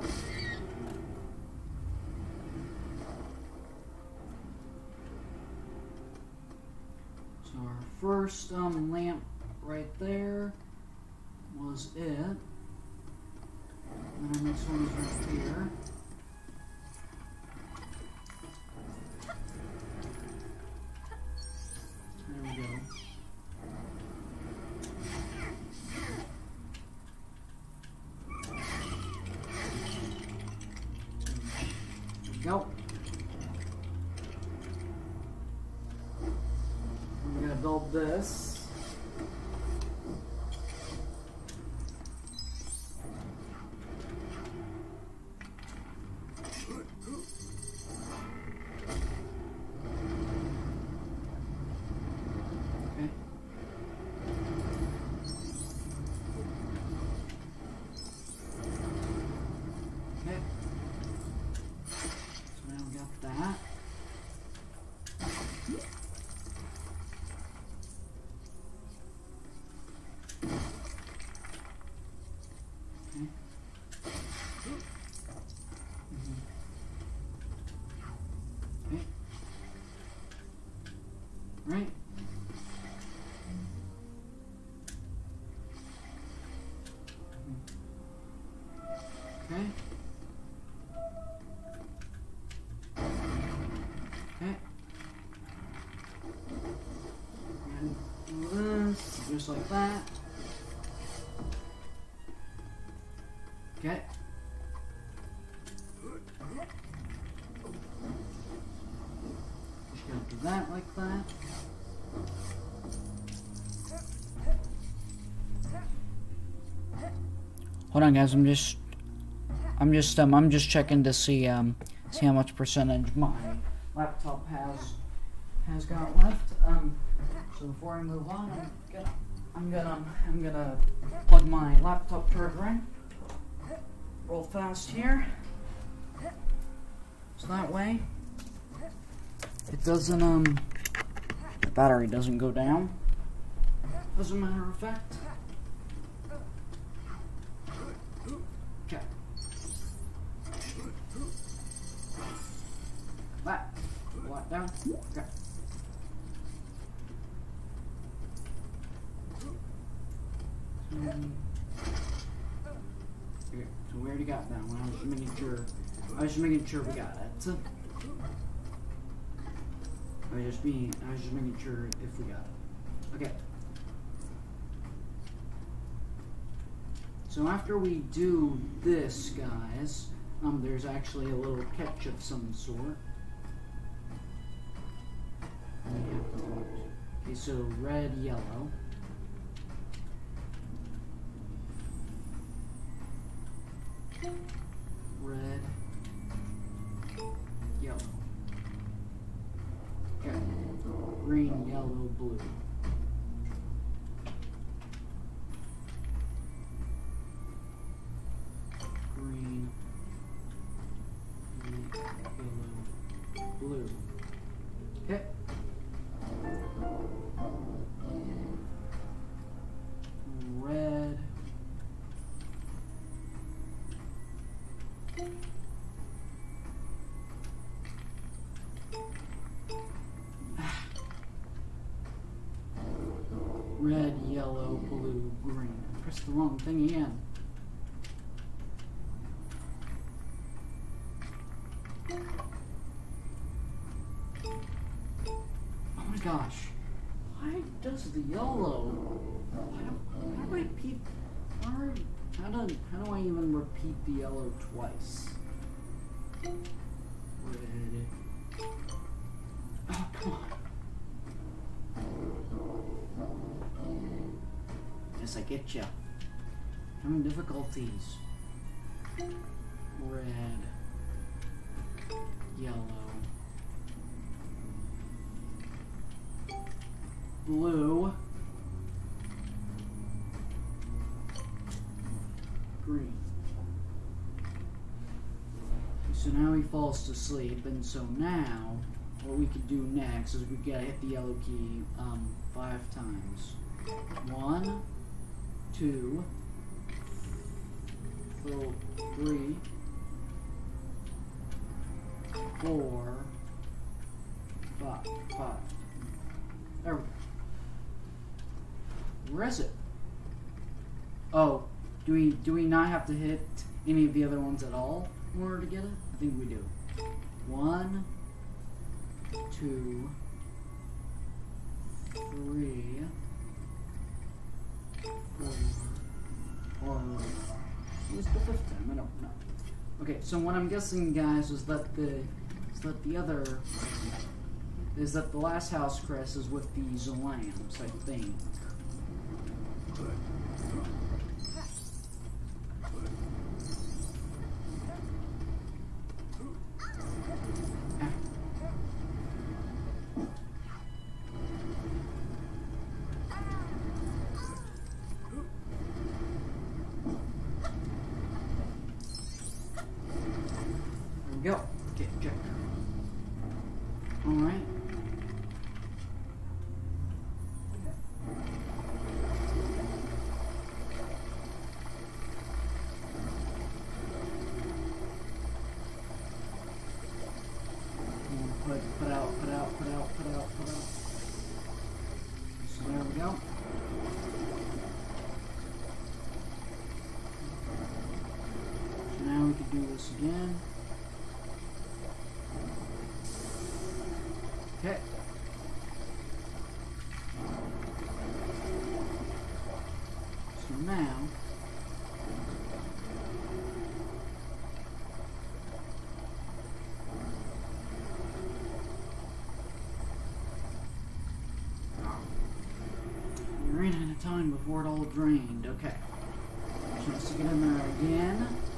[SPEAKER 1] So our first um, lamp right there was it. And our next one is right here. There we go. Go. I'm gonna build this. Okay. Okay. So now we got that. Okay. Mm-hmm. Okay. Right. Okay. Okay. And do this, just like that. Okay. Just gonna do that like that. Hold on, guys. I'm just, I'm just, um, I'm just checking to see, um, see how much percentage my laptop has has got left. Um, so before I move on, I'm gonna, I'm gonna, I'm gonna plug my laptop charger in. Roll fast here, so that way it doesn't, um, the battery doesn't go down. As a matter of fact. Okay. That. What down? Okay. Um, okay, so we already got that one. I was just making sure. I was just making sure we got it. I was just being. I was just making sure if we got it. Okay. So after we do this, guys, um, there's actually a little catch of some sort. Okay, so red, yellow. Red, yellow. Okay. Green, yellow, blue. Green, yellow, blue. Okay. Red. red, yellow, blue, green. I pressed the wrong thing again. Oh my gosh. Why does the yellow... How do, how do I repeat... How do, how do how do I even repeat the yellow twice? Red. Oh, come on. Yes, I get ya. Having difficulties. Red. Yellow. Blue. Green. So now he falls to sleep, and so now what we could do next is we gotta hit the yellow key um, five times. One, two, three, four, five, five. There we go. Where is it? Oh, do we do we not have to hit any of the other ones at all in order to get it? I think we do. One, two, three, four, or what's the fifth time? I don't know. Okay, so what I'm guessing, guys, is that the is that the other is that the last house crest is with these lamps, I think. Go. Okay, check. Alright. Put, put out, put out, put out, put out, put out. So there we go. So now we can do this again. Okay. So now, we ran out of time before it all drained. Okay. Chance to get in there again.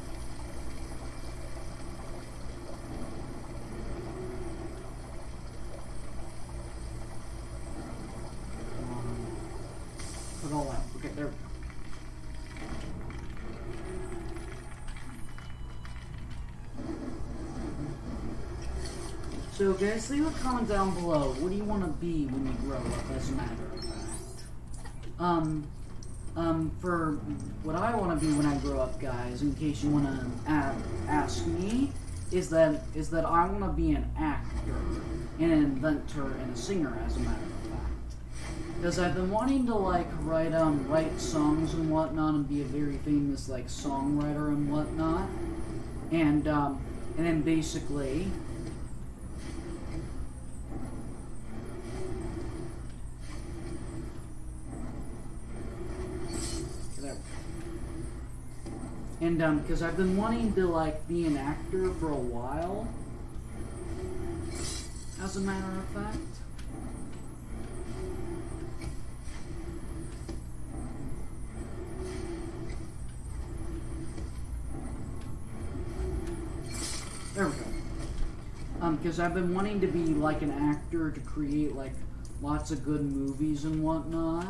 [SPEAKER 1] Put it all out. Okay, there we go. So guys, leave a comment down below. What do you want to be when you grow up, as a matter of fact? Um, um, for what I want to be when I grow up, guys, in case you want to ask me, is that is that I want to be an actor, an inventor, and a singer, as a matter of fact. Because I've been wanting to like write um write songs and whatnot and be a very famous like songwriter and whatnot, and um and then basically and um because I've been wanting to like be an actor for a while, as a matter of fact. There we go. Um, because I've been wanting to be like an actor to create like lots of good movies and whatnot.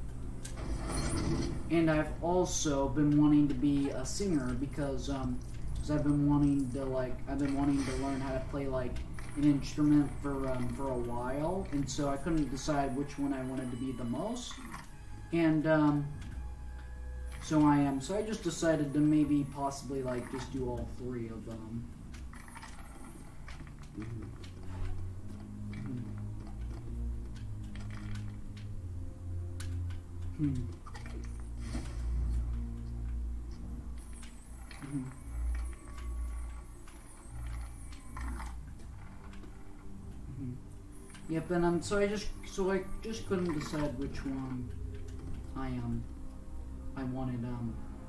[SPEAKER 1] And I've also been wanting to be a singer because um, because I've been wanting to like I've been wanting to learn how to play like an instrument for um, for a while, and so I couldn't decide which one I wanted to be the most. And um, so I am. So I just decided to maybe possibly like just do all three of them. Mm-hmm. Hmm. Mm-hmm. Mm-hmm. Yep, and um, so I just, so I just couldn't decide which one I um, I wanted um.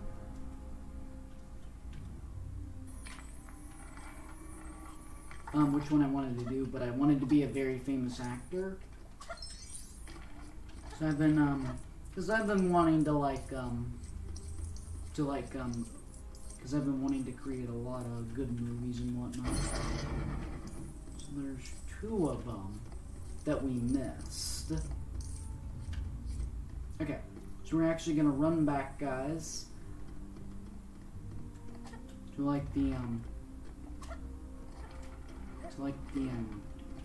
[SPEAKER 1] Um, which one I wanted to do, but I wanted to be a very famous actor. So I've been, um, because I've been wanting to, like, um, to, like, um, because I've been wanting to create a lot of good movies and whatnot. So there's two of them that we missed. Okay, so we're actually going to run back, guys, to, like, the, um, to, like, the, um,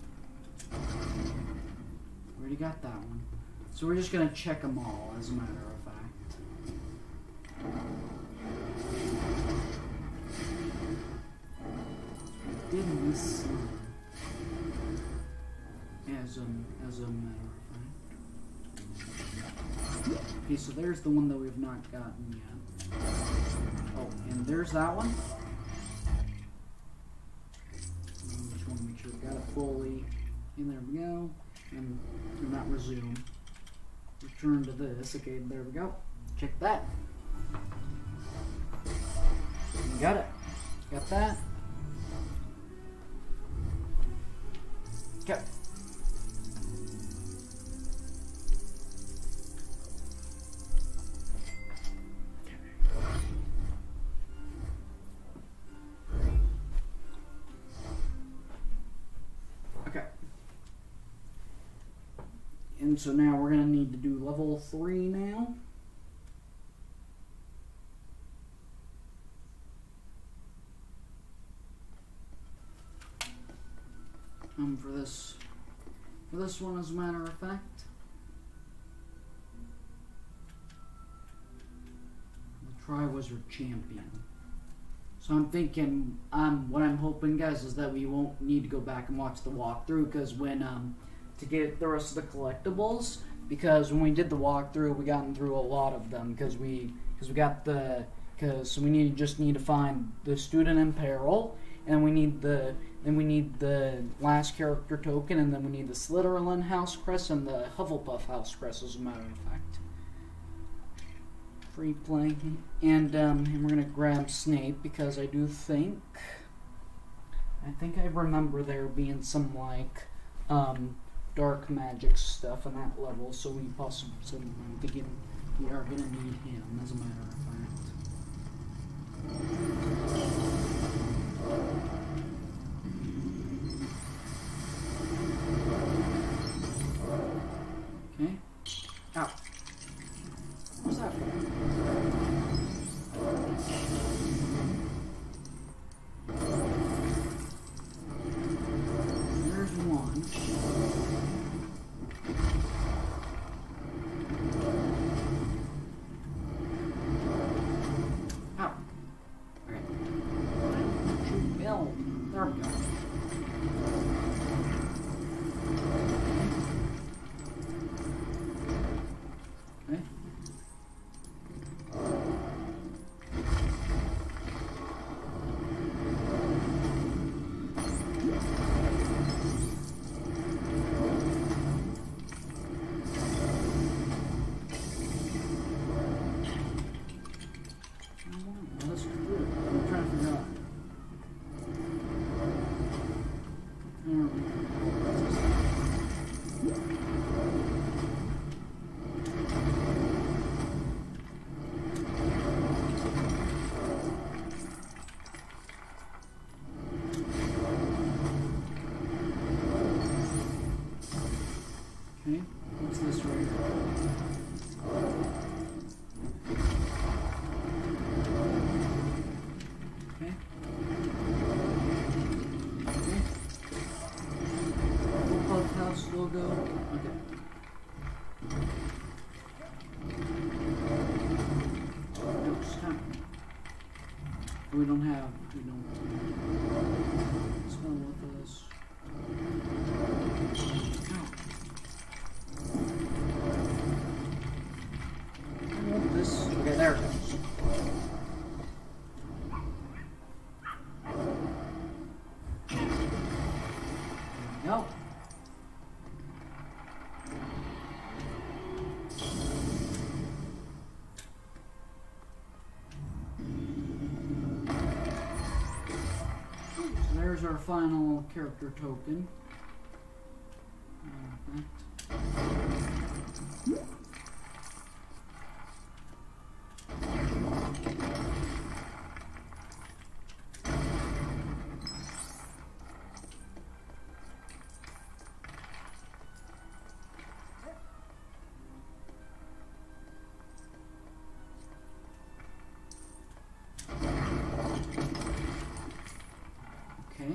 [SPEAKER 1] we already got that one. So we're just going to check them all, as a matter of fact. We did miss some, as a, as a matter of fact. Okay, so there's the one that we've not gotten yet. Oh, and there's that one. I just want to make sure we got it fully. And there we go. And do not resume. Return to this. Okay, there we go. Check that. You got it. Got that. Okay. Okay. And so now we're going to need to do level three now. Um, for this, for this one, as a matter of fact, the Triwizard Champion. So I'm thinking, um, what I'm hoping, guys, is that we won't need to go back and watch the walkthrough, because when, um, to get the rest of the collectibles, because when we did the walkthrough, we gotten through a lot of them, because we, because we got the, because we need just need to find the Student in Peril, and we need the, then we need the last character token, and then we need the Slytherin house crest and the Hufflepuff house crest, as a matter of fact. Free play, and um, and we're gonna grab Snape, because I do think, I think I remember there being some like um, dark magic stuff on that level, so we possibly, so I'm thinking we are gonna need him, as a matter of fact. Okay. Ow. What's that for? There's one. Ow. Okay. Why don't you build? There we go. Okay. Let's do it. I'm trying to figure out. There we go. Okay, what's this right here? Okay. Okay. Hufflepuff house logo. Okay. No, stop. We don't have. We don't. Spell with us. Ow. there's our final character token. Uh, Okay.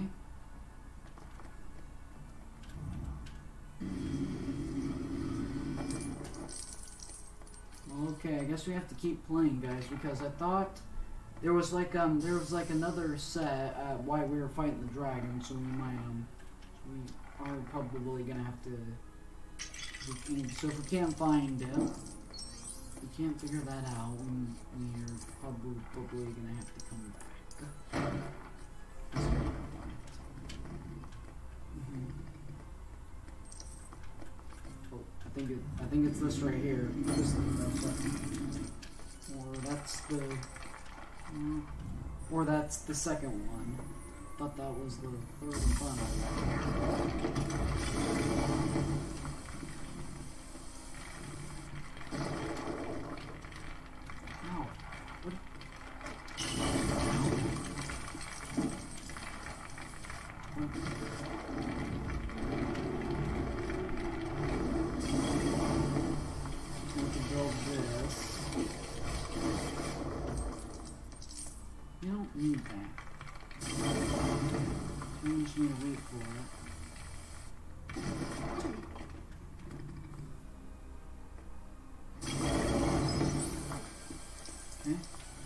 [SPEAKER 1] Okay, I guess we have to keep playing, guys, because I thought there was like um there was like another set uh, while we were fighting the dragon, so we might um we are probably gonna have to. We can, so if we can't find it, we can't figure that out, we, we're probably probably gonna have to come back. I think it, I think it's this right here. This thing, or that's the, or that's the second one. Thought that was the third and final one. Ow! What? You don't need that. You just need to wait for it. Okay.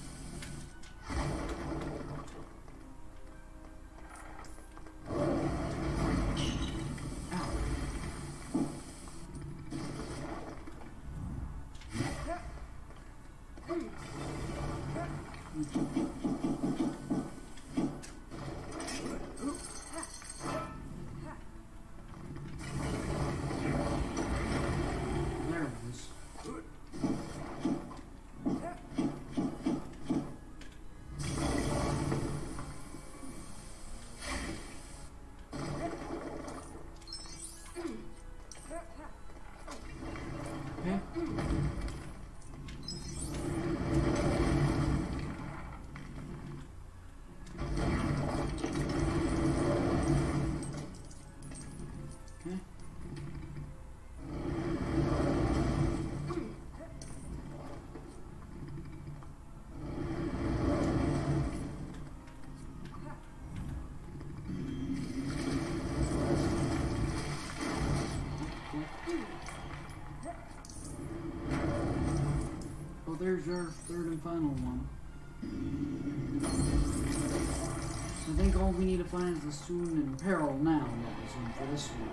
[SPEAKER 1] There's our third and final one. I think all we need to find is the student in peril now, medicine for this one.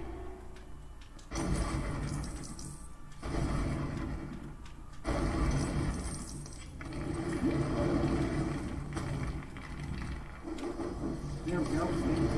[SPEAKER 1] There we go.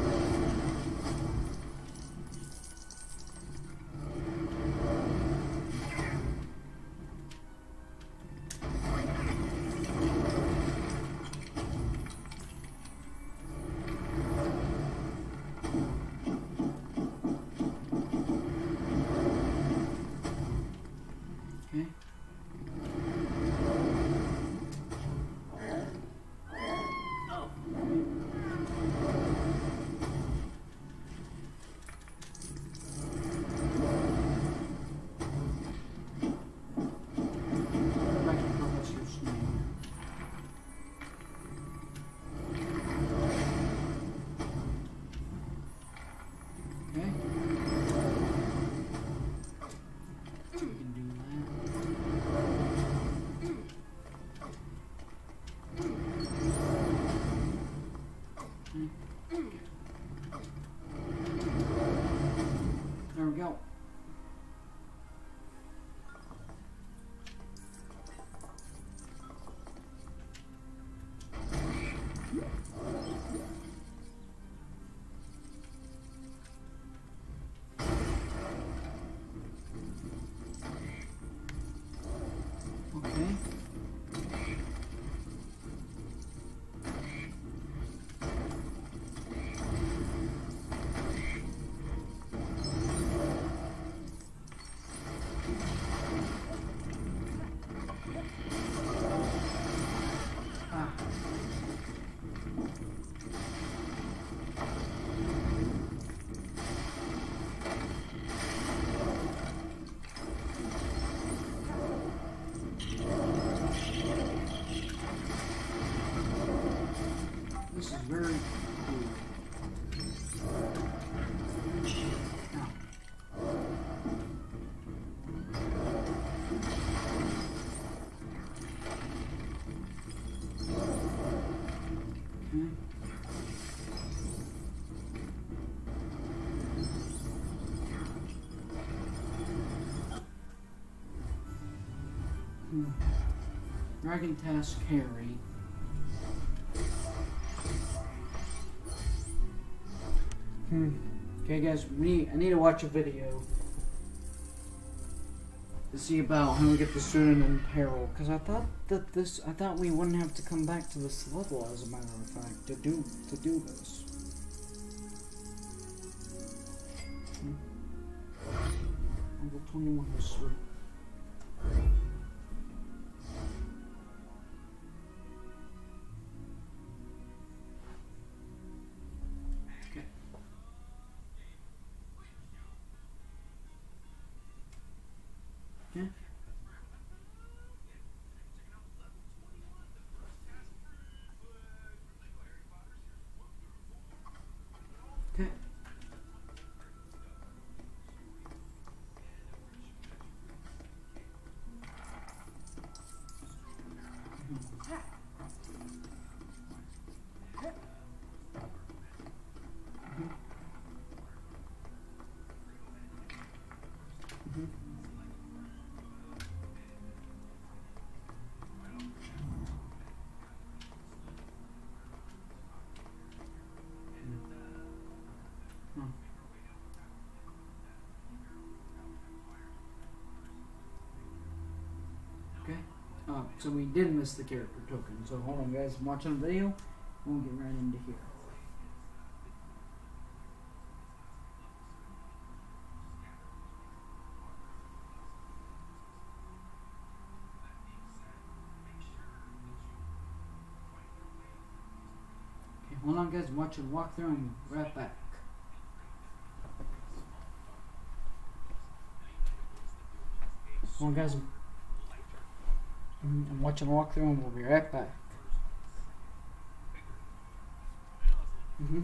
[SPEAKER 1] There we go. Okay. Hmm. Dragon Task Harry. Hmm. Okay, guys, we need, I need to watch a video to see about how we get the student in peril. Because I thought that this, I thought we wouldn't have to come back to this level, as a matter of fact, to do to do this. Hmm. Level twenty-one history. Yeah. Okay. Mm-hmm. Okay. Uh, so we did miss the character token. So hold on, guys. I'm watching the video. We'll get right into here. Okay, hold on, guys. I'm watching the walkthrough and we'll be right back. Hold on, guys. I'm watching the walkthrough and we'll be right back. Mm-hmm.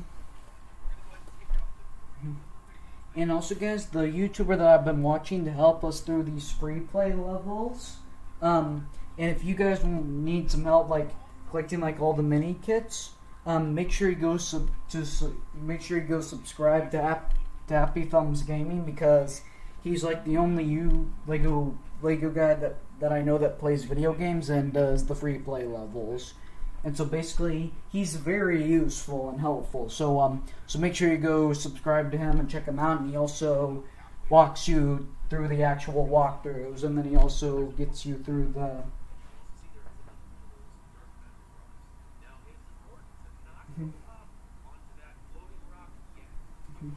[SPEAKER 1] Mm-hmm. And also, guys, the YouTuber that I've been watching to help us through these free play levels, um, and if you guys need some help, like collecting like all the mini kits, um, make sure you go sub to su make sure you go subscribe to App to Happy Thumbs Gaming, because he's like the only you Lego Lego guy that that I know that plays video games and does the free play levels. And so basically, he's very useful and helpful. So um, so make sure you go subscribe to him and check him out. And he also walks you through the actual walkthroughs, and then he also gets you through the. Mm-hmm. Mm-hmm.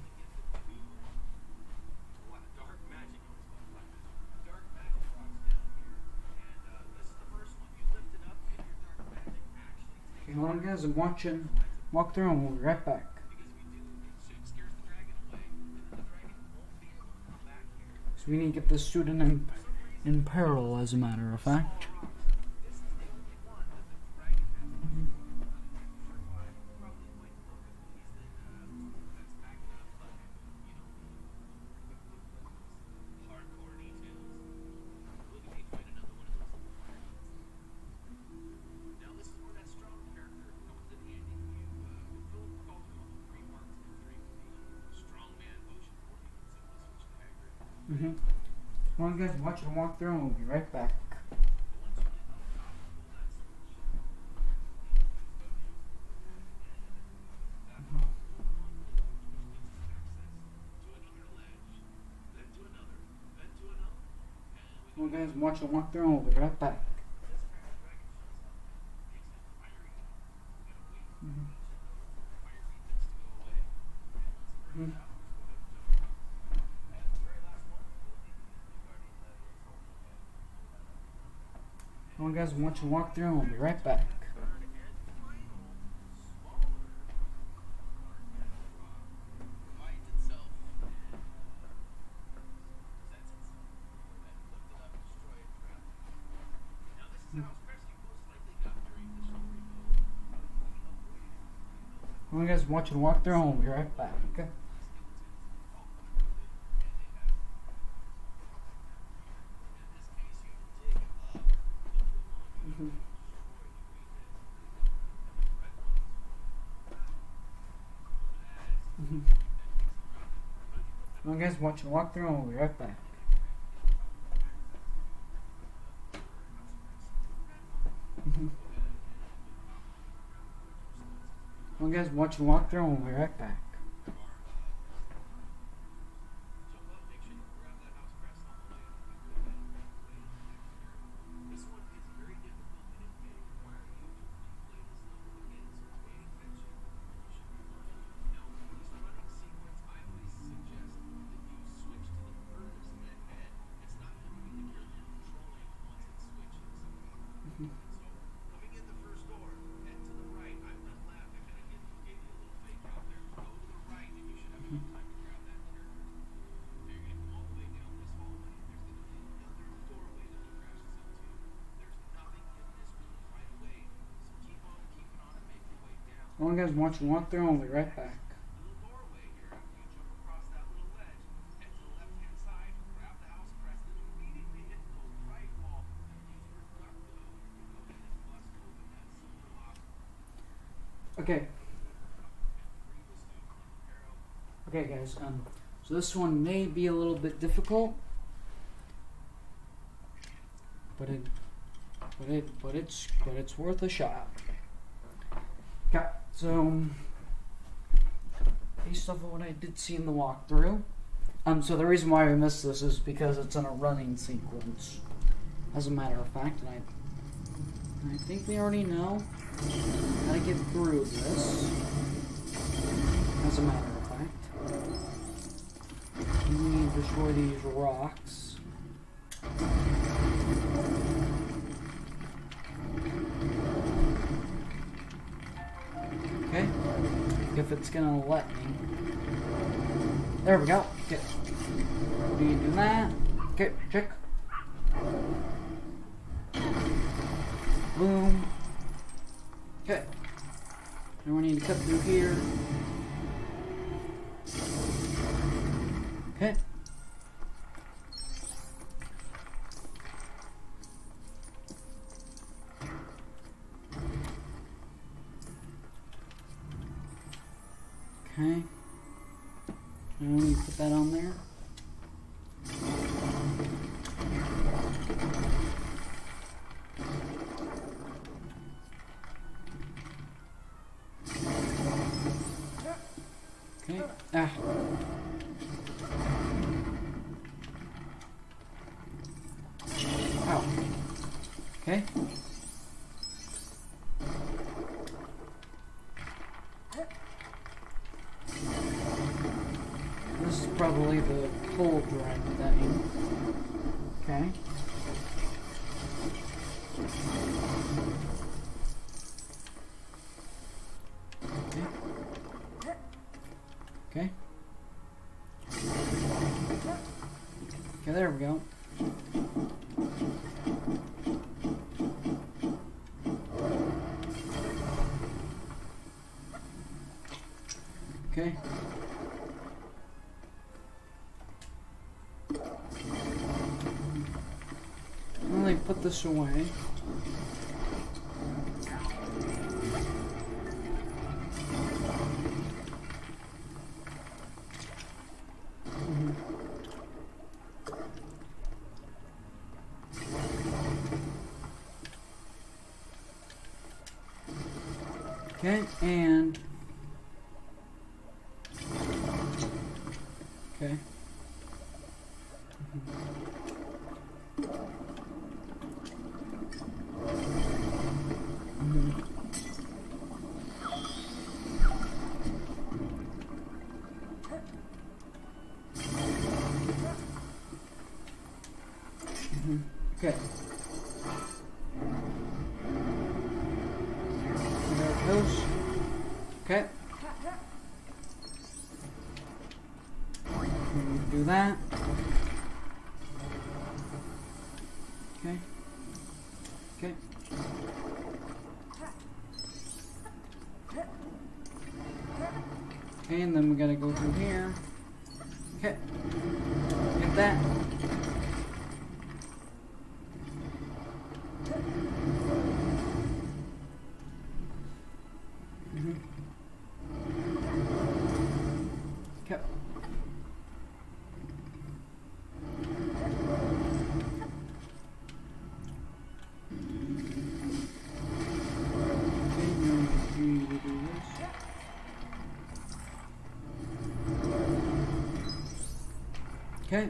[SPEAKER 1] Okay, hold on, guys. I'm watching walkthrough, and we'll be right back. So we need to get the student in, in peril, as a matter of fact. Mm-hmm. Mm-hmm. Well, you guys watch and walk through, and we'll be right back. Mm-hmm. Well, guys, watch and walk through, and we'll be right back. Mm-hmm. Mm-hmm. Well, guys, watch and walk through, and we'll be right back. Well, guys, watch and walk through, and we'll be right back. Okay. Mm-hmm. Mm-hmm. Well, guys, watch and walk through, and we'll be right back. Well, guys, watch the walkthrough and we'll be right back. Well, guys, watch the walkthrough and we'll be right back. Okay. Okay, guys. Um, so this one may be a little bit difficult, but it, but it, but it's, but it's worth a shot. Okay. So, based off of what I did see in the walkthrough, um, so the reason why I missed this is because it's in a running sequence. As a matter of fact, and I, I think we already know how to get through this. As a matter of fact, we need to destroy these rocks. Okay, if it's gonna let me. There we go. Okay. Do you do that? Okay, check. Boom. Okay. Now we need to cut through here. Okay. Okay. Now we put that on there. Okay. Ah. Ow. Okay. This is probably the cold drain thing. Okay. Okay. Okay, there we go. Okay. Let me put this away. Okay, and okay. Mm-hmm. Mm-hmm. Okay. There it goes. Okay. Do that. Okay. Okay. Okay, and then we gotta go through here. Okay. Get that. Mm-hmm. Okay. Okay, now we need to do this. Okay.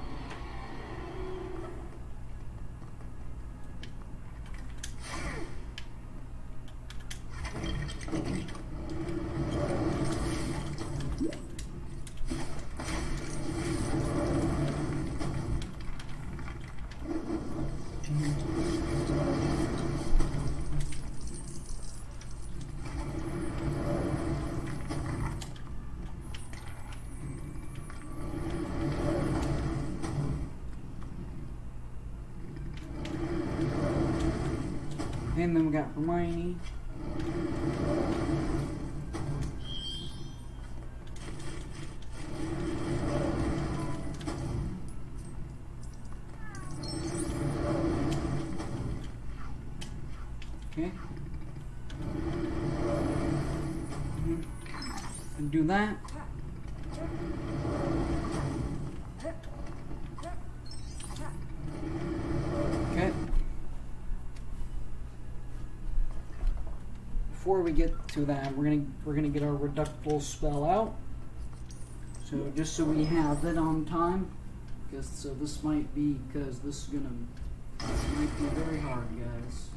[SPEAKER 1] And then we got Hermione. Okay. Mm-hmm. And do that. Okay. Before we get to that, we're gonna we're gonna get our reductable spell out. So just so we have it on time, because so this might be because this is gonna this might be very hard, guys.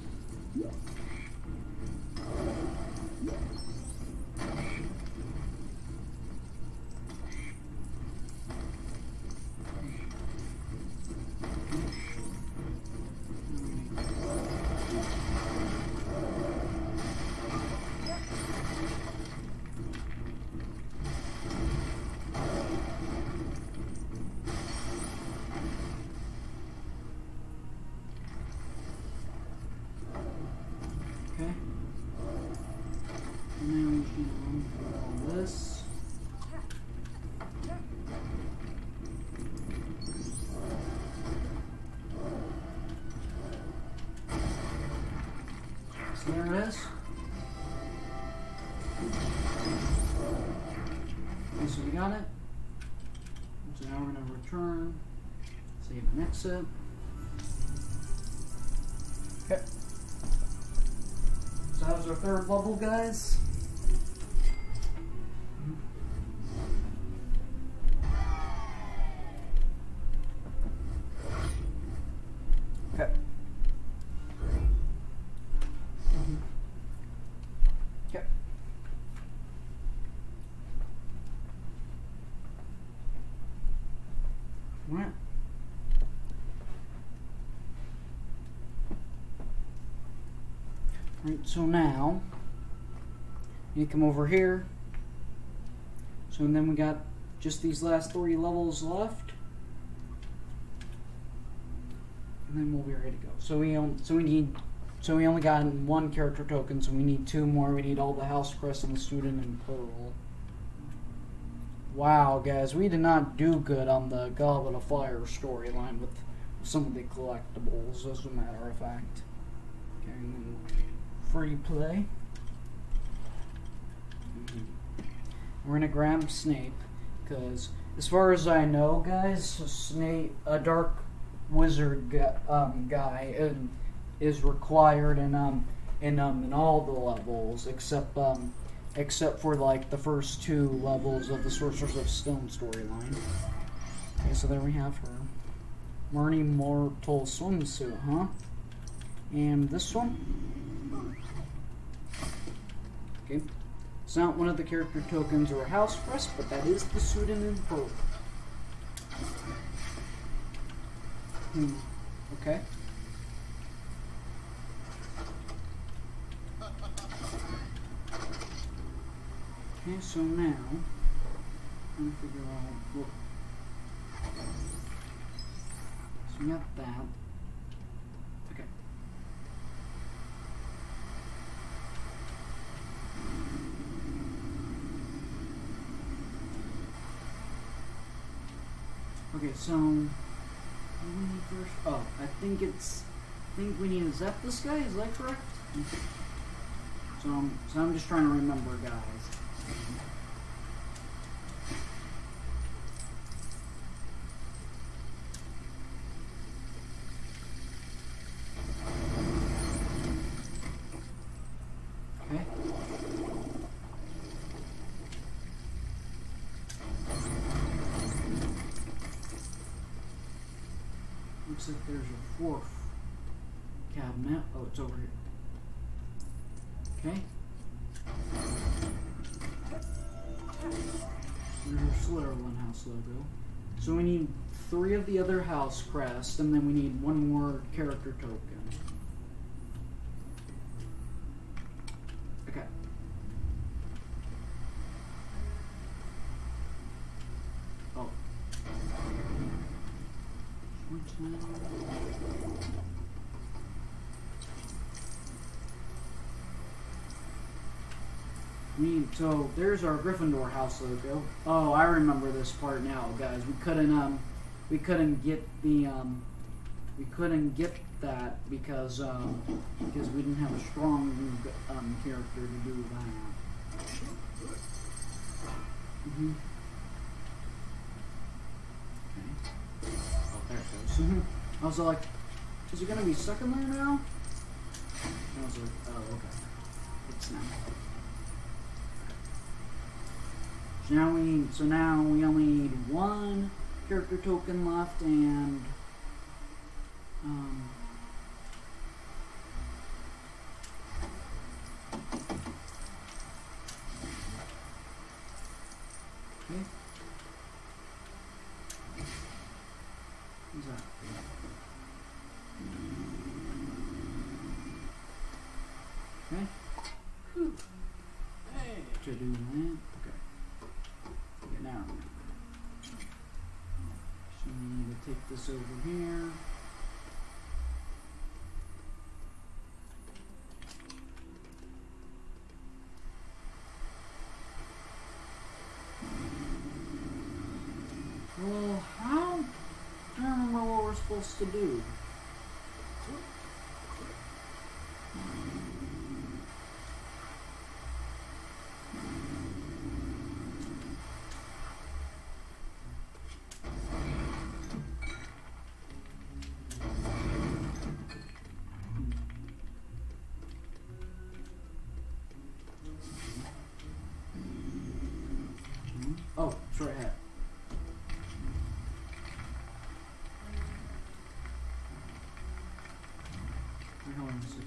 [SPEAKER 1] Okay. And then we can run through all this. So there it is. Okay, so we got it. So now we're going to return, save and exit. Okay. So that was our third level, guys. Okay. Okay. All right. Right, so now you come over here. So and then we got just these last three levels left, and then we'll be ready to go. So we on, so we need so we only got one character token, so we need two more. We need all the house crest and the student and pearl. Wow, guys, we did not do good on the Goblet of Fire storyline with some of the collectibles, as a matter of fact. Okay, and then free play. Mm-hmm. We're gonna grab Snape because, as far as I know, guys, Snape, a dark wizard guy, um, guy, um, is required in um in um in all the levels except um except for like the first two levels of the Sorcerers of Stone storyline. Okay, so there we have her. Marnie Mortal swimsuit, huh? And this one. Okay. It's not one of the character tokens or a house crest, but that is the student in pearl. Hmm. Okay. Okay, so now I'm trying to figure out what. So we got that. Okay. Okay, so what do we need first? Oh, I think it's. I think we need to zap this guy. Is that correct? So, um, so I'm just trying to remember, guys. Okay. if there's a fourth cabinet. Oh, it's over here. Okay. There's our Slytherin house logo. So we need three of the other house crests, and then we need one more character token. Okay. Oh. What's that? We, so there's our Gryffindor house logo. Oh, I remember this part now, guys. We couldn't um, we couldn't get the um, we couldn't get that because um, because we didn't have a strong um character to do that. Mhm. Okay. Oh, there it goes. Mhm. I was like, is it gonna be stuck in there now? I was like, oh, okay. It's not. So now we need, so now we only need one character token left, and um, okay. What's that? Okay. Whew. Hey. To do that. Now, so we need to take this over here. Well, how? I don't remember what we're supposed to do. Oh, it's right ahead. Hold on a second.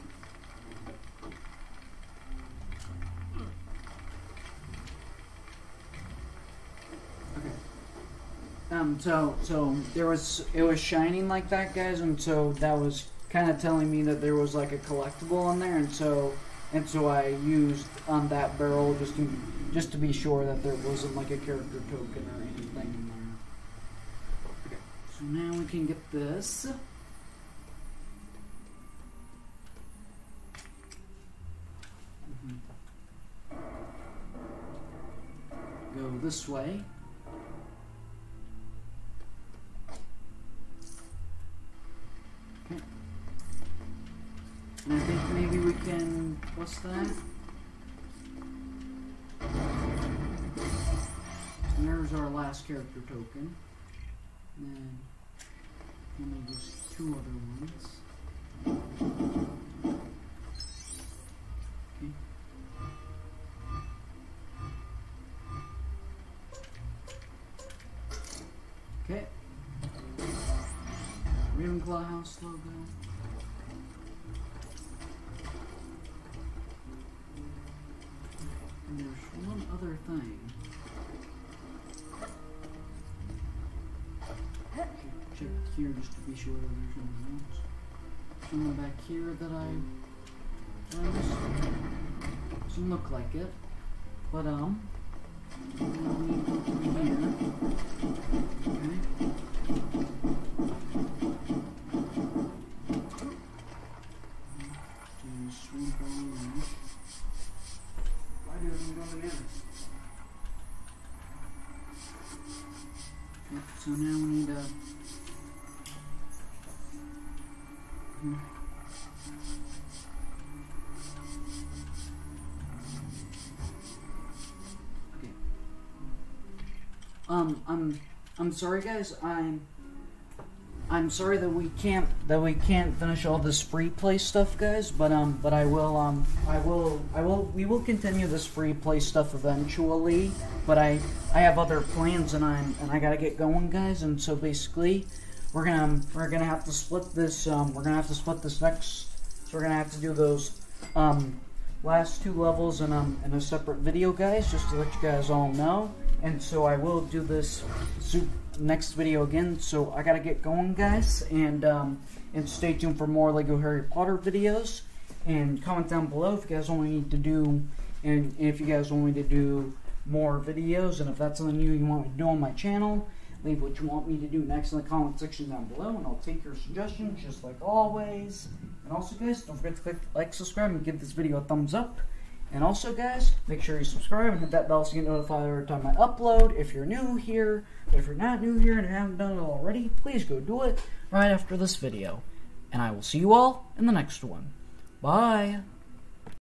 [SPEAKER 1] Okay. Um. So, so there was it was shining like that, guys, and so that was kind of telling me that there was like a collectible in there, and so and so I used on um, that barrel just to just to be sure that there wasn't like a character token or anything in there. Okay. So now we can get this. Go this way. Okay. And I think maybe we can, what's that? And there's our last character token. And then only just two other ones. Okay. Okay. Ravenclaw house logo. And there's one other thing. Okay, check here just to be sure that there's nothing else. Something back here that I missed. Doesn't look like it. But um we need over here. Okay. Do sweep on there. Why do it go together? Yep, so now we need a hmm. Um, I'm, I'm sorry, guys. I'm, I'm sorry that we can't that we can't finish all this free play stuff, guys. But um, but I will um, I will I will we will continue this free play stuff eventually. But I I have other plans, and I'm and I gotta get going, guys. And so basically, we're gonna we're gonna have to split this. Um, we're gonna have to split this next. So we're gonna have to do those um, last two levels in um in a separate video, guys. Just to let you guys all know. And so I will do this next video again. So I gotta get going, guys, and um, and stay tuned for more Lego Harry Potter videos. And comment down below if you guys want me to do, and if you guys want me to do more videos, and if that's something new you want me to do on my channel. Leave what you want me to do next in the comment section down below, and I'll take your suggestions just like always. And also, guys, don't forget to click like, subscribe, and give this video a thumbs up. And also, guys, make sure you subscribe and hit that bell so you get notified every time I upload. If you're new here, but if you're not new here and haven't done it already, please go do it right after this video. And I will see you all in the next one. Bye!